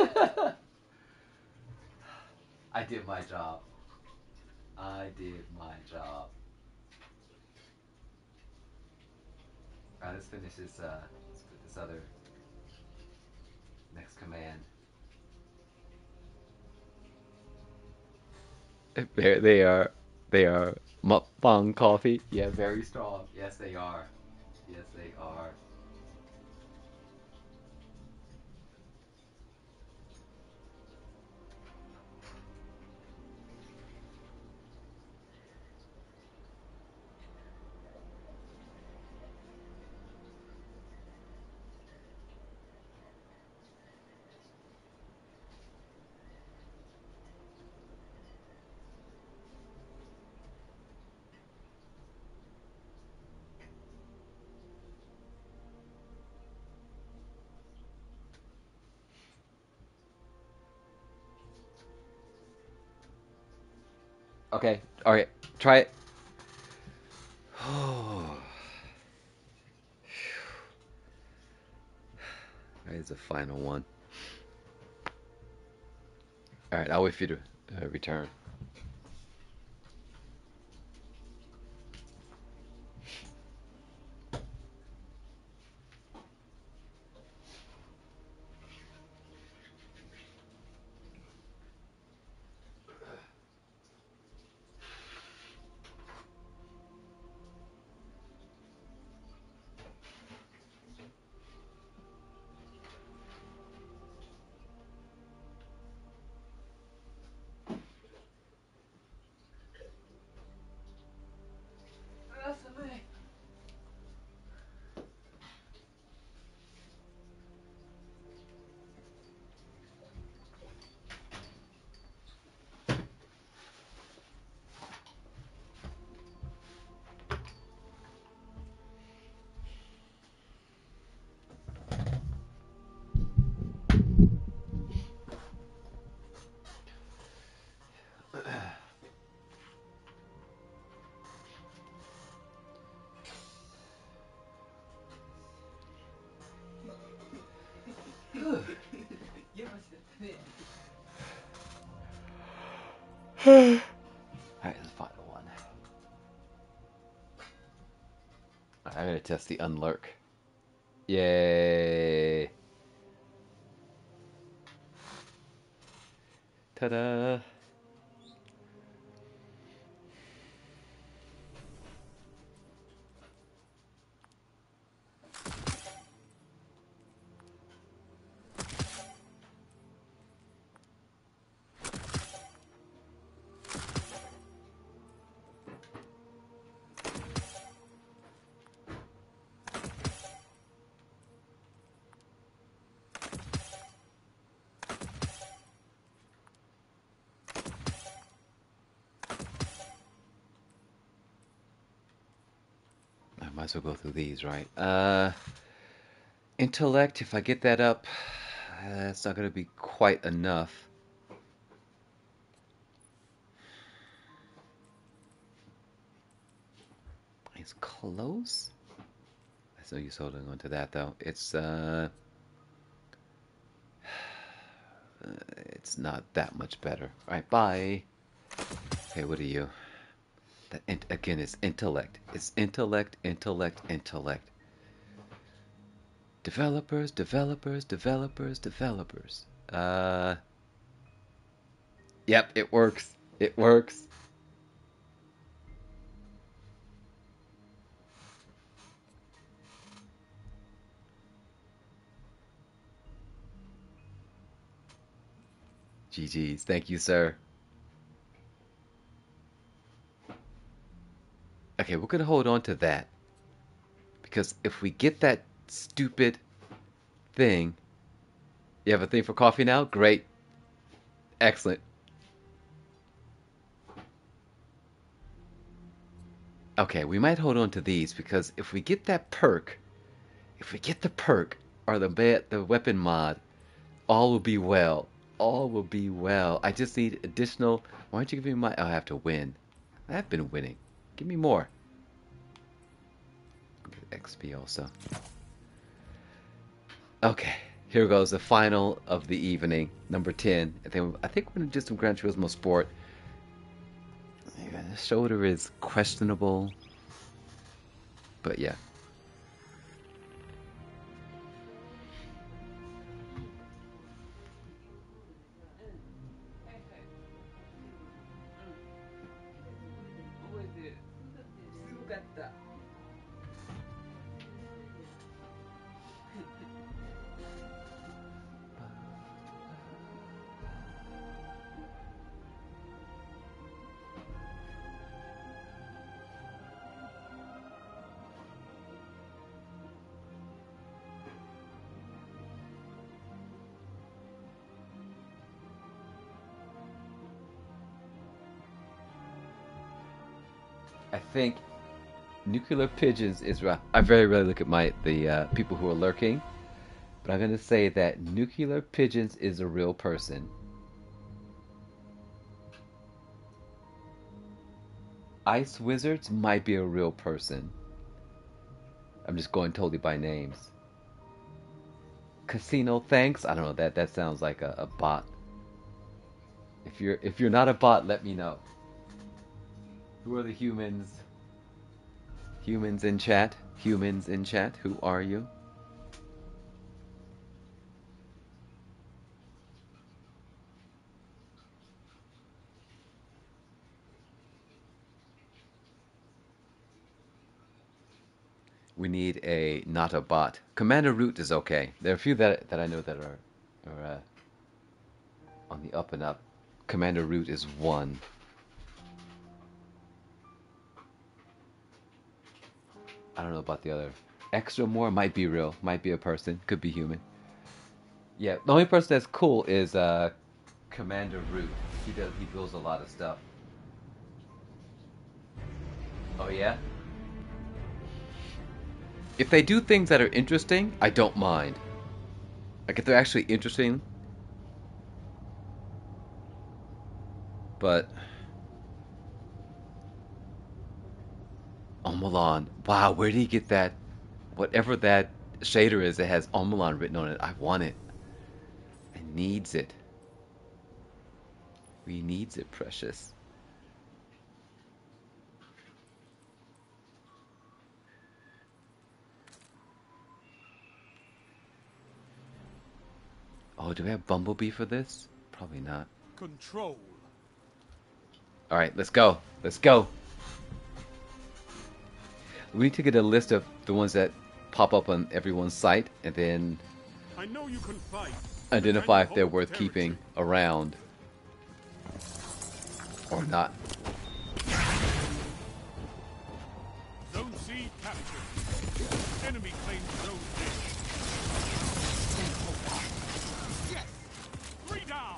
I did my job. I did my job. Alright, let's finish this, let's put this other next command. There they are. They are mukbang coffee. Yeah, very strong. Yes, they are. Yes, they are. Okay. All right. Try it. Oh. Here's the final one. All right. I'll wait for you to return. Alright, the final one. I'm gonna test the unlurk. Yay! Ta-da! I might as well go through these, right? Intellect, if I get that up, that's not gonna be quite enough. It's close. There's no use holding on to that though. It's not that much better. All right, bye. Okay, what are you? That again is intellect. It's intellect, intellect, intellect. Developers, developers, developers, developers. Yep, it works. It works. GG's. Thank you, sir. Okay, we're gonna hold on to that. Because if we get that stupid thing. You have a thing for coffee now? Great. Excellent. Okay, we might hold on to these because if we get that perk, if we get the perk or the weapon mod, all will be well. All will be well. I just need additional. Why don't you give me my? Oh, I have to win. I have been winning. Give me more. XP also. Okay, here goes the final of the evening, number 10. I think we're gonna do some Gran Turismo Sport. The shoulder is questionable, but yeah. I think Nuclear Pigeons is right. I very rarely look at the people who are lurking, but I'm gonna say that Nuclear Pigeons is a real person. Ice Wizards might be a real person. I'm just going totally by names. Casino Thanks. I don't know. That sounds like a bot. If you're not a bot, let me know. Who are the humans? Humans in chat? Humans in chat? Who are you? We need a not a bot. Commander Root is okay. There are a few that I know that are on the up and up. Commander Root is one. I don't know about the other. Extra More might be real. Might be a person. Could be human. Yeah, the only person that's cool is Commander Root. He builds a lot of stuff. Oh yeah? If they do things that are interesting, I don't mind. Like if they're actually interesting. But Omelan. Wow, where did he get that? Whatever that shader is that has Omelan written on it, I want it. I needs it. We needs it, precious. Oh, do we have Bumblebee for this? Probably not. Control. Alright, let's go. Let's go. We need to get a list of the ones that pop up on everyone's site and then I know you can fight. identify Defend if they're home worth territory. keeping around or not. Zone C captured. Enemy claims Zone A. Yes. 3 down.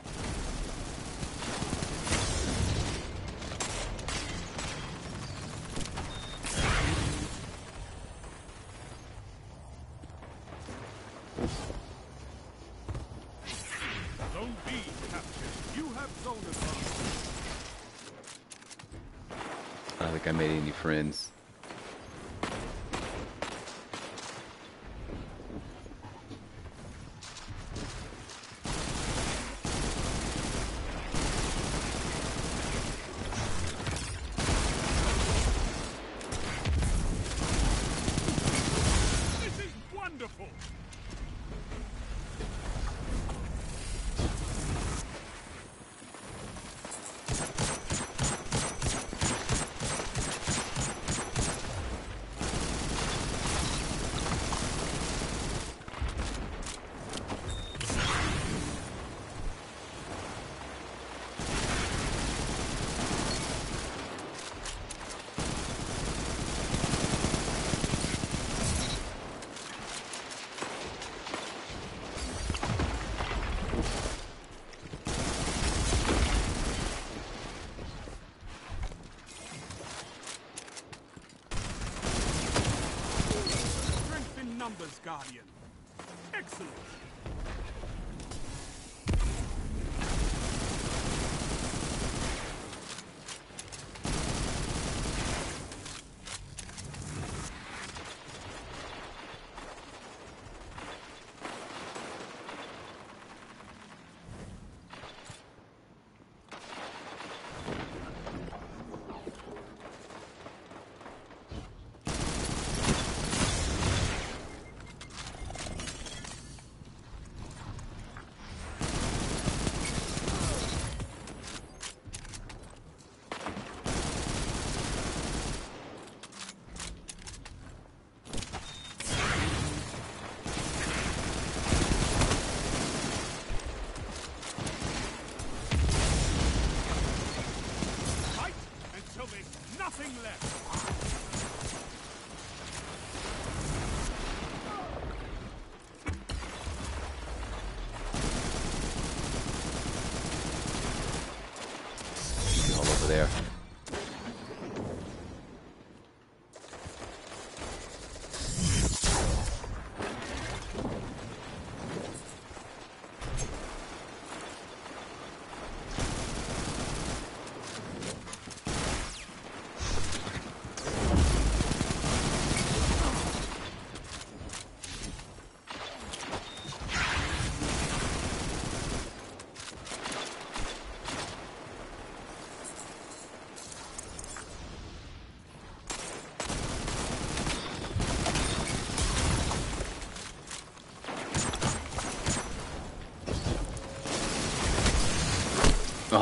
Zone B captured. You have zone advantage. I don't think I made any friends. This is wonderful. Strength in numbers, Guardian. Excellent.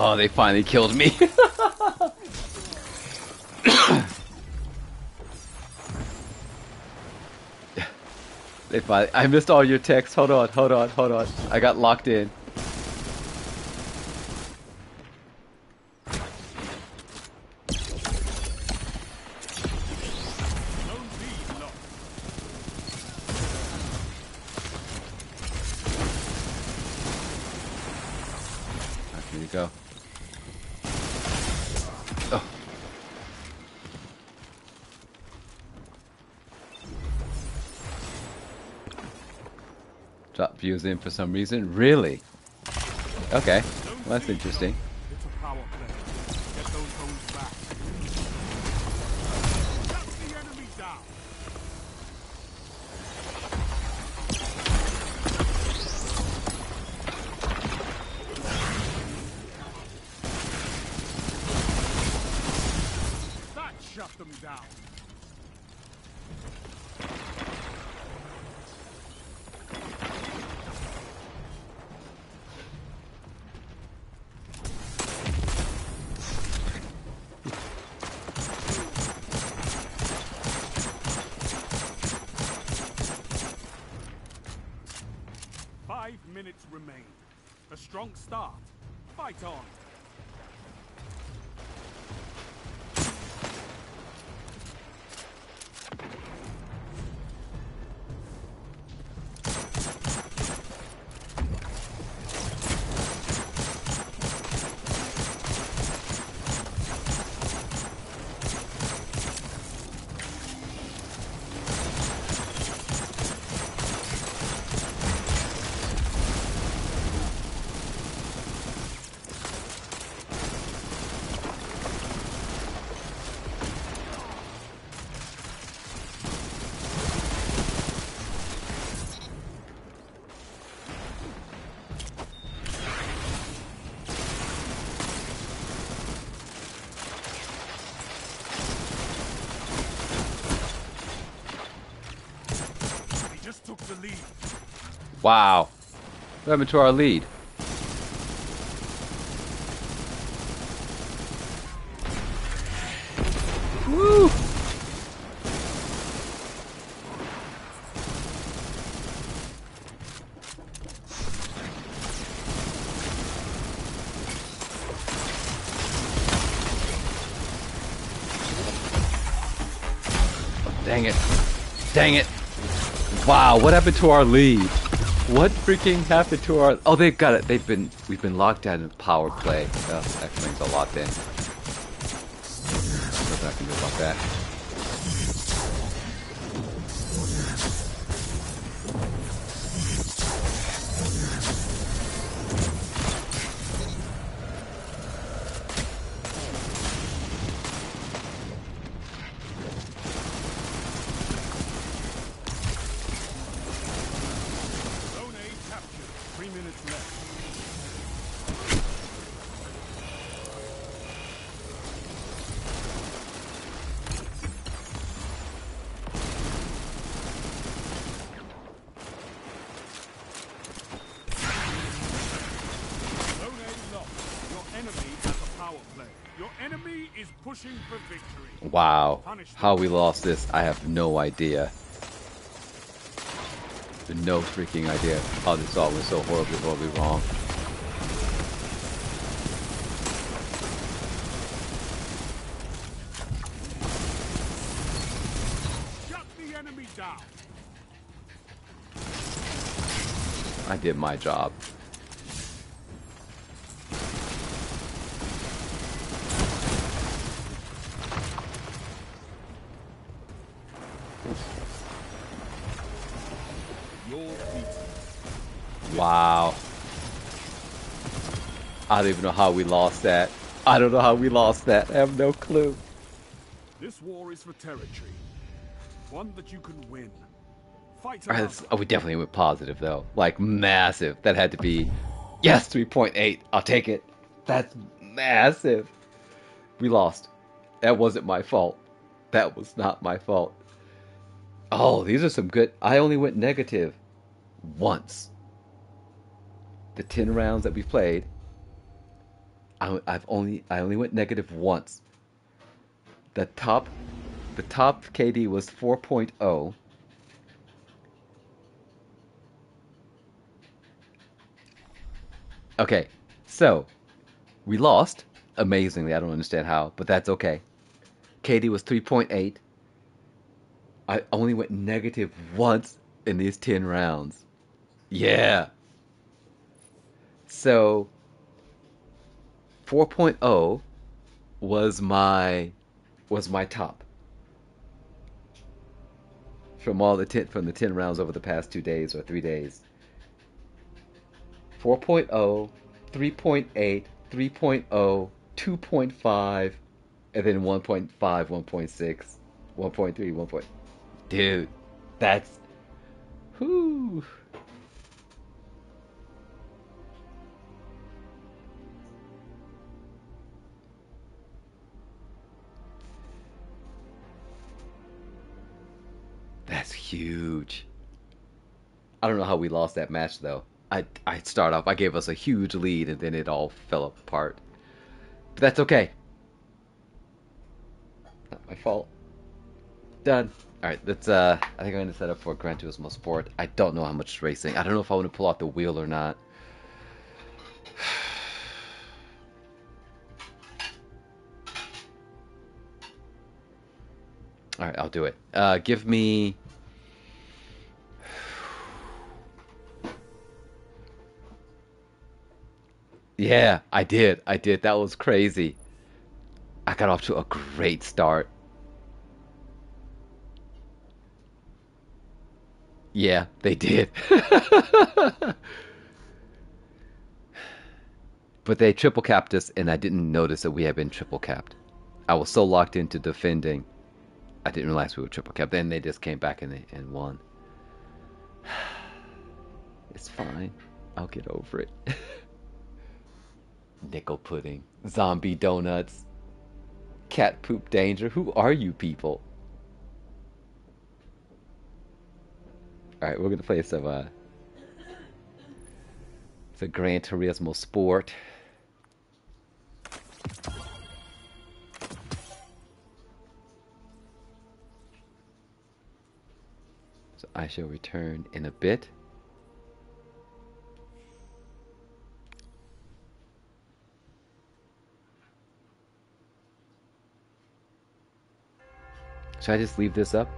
Oh, they finally killed me. They finally. I missed all your texts. Hold on, hold on, hold on. I got locked in. Zone B lost. Here you go. Oh. Drop views in for some reason. Really? Okay. Well, that's interesting. It's a power play. Get those zones back. Shut the enemy down. That shut them down. Minutes remain. A strong start. Fight on. Took the lead. Wow. What happened to our lead? Woo! Oh, dang it. Dang it. Wow, what happened to our lead? What freaking happened to our... Oh, they've got it. We've been locked down in power play. Oh, that explains a lot then. Nothing I can do about that. Pushing for victory. Wow. How we lost this, I have no idea. No freaking idea how this all went so horribly wrong. Shut the enemy down. I did my job. Wow. I don't even know how we lost that. I don't know how we lost that. I have no clue. This war is for territory. One that you can win. Fight on. Oh, we definitely went positive though. Like massive. That had to be... Yes, 3.8. I'll take it. That's massive. We lost. That wasn't my fault. That was not my fault. Oh, these are some good... I only went negative once. The 10 rounds that we played, I only went negative once. The top KD was 4.0. Okay, so we lost amazingly. I don't understand how, but that's okay. KD was 3.8. I only went negative once in these 10 rounds. Yeah. So 4.0 was my top from the 10 rounds over the past 2 days or 3 days. 4.0, 3.8, 3.0, 2.5, and then 1.5, 1.6, 1.3, 1. Dude, that's whoo. That's huge. I don't know how we lost that match though. I start off, I gave us a huge lead and then it all fell apart. But that's okay. Not my fault. Done. Alright, let's I think I'm gonna set up for Gran Turismo Sport. I don't know how much racing. I don't know if I want to pull out the wheel or not. Alright, I'll do it. Give me... Yeah, I did. I did. That was crazy. I got off to a great start. Yeah, they did. But they triple capped us, and I didn't notice that we had been triple capped. I was so locked into defending, I didn't realize we were triple capped. Then they just came back and won. It's fine. I'll get over it. Nickel pudding, zombie donuts, cat poop danger. Who are you people? Alright, we're gonna play some Gran Turismo Sport. So I shall return in a bit. Should I just leave this up?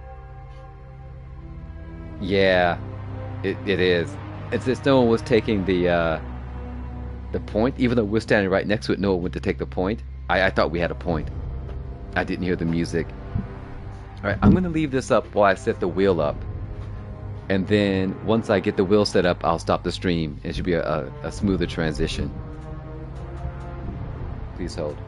Yeah, it is. It's just no one was taking the point, even though we're standing right next to it. No one went to take the point. I thought we had a point. I didn't hear the music. All right, I'm gonna leave this up while I set the wheel up, and then once I get the wheel set up, I'll stop the stream. It should be a smoother transition. Please hold.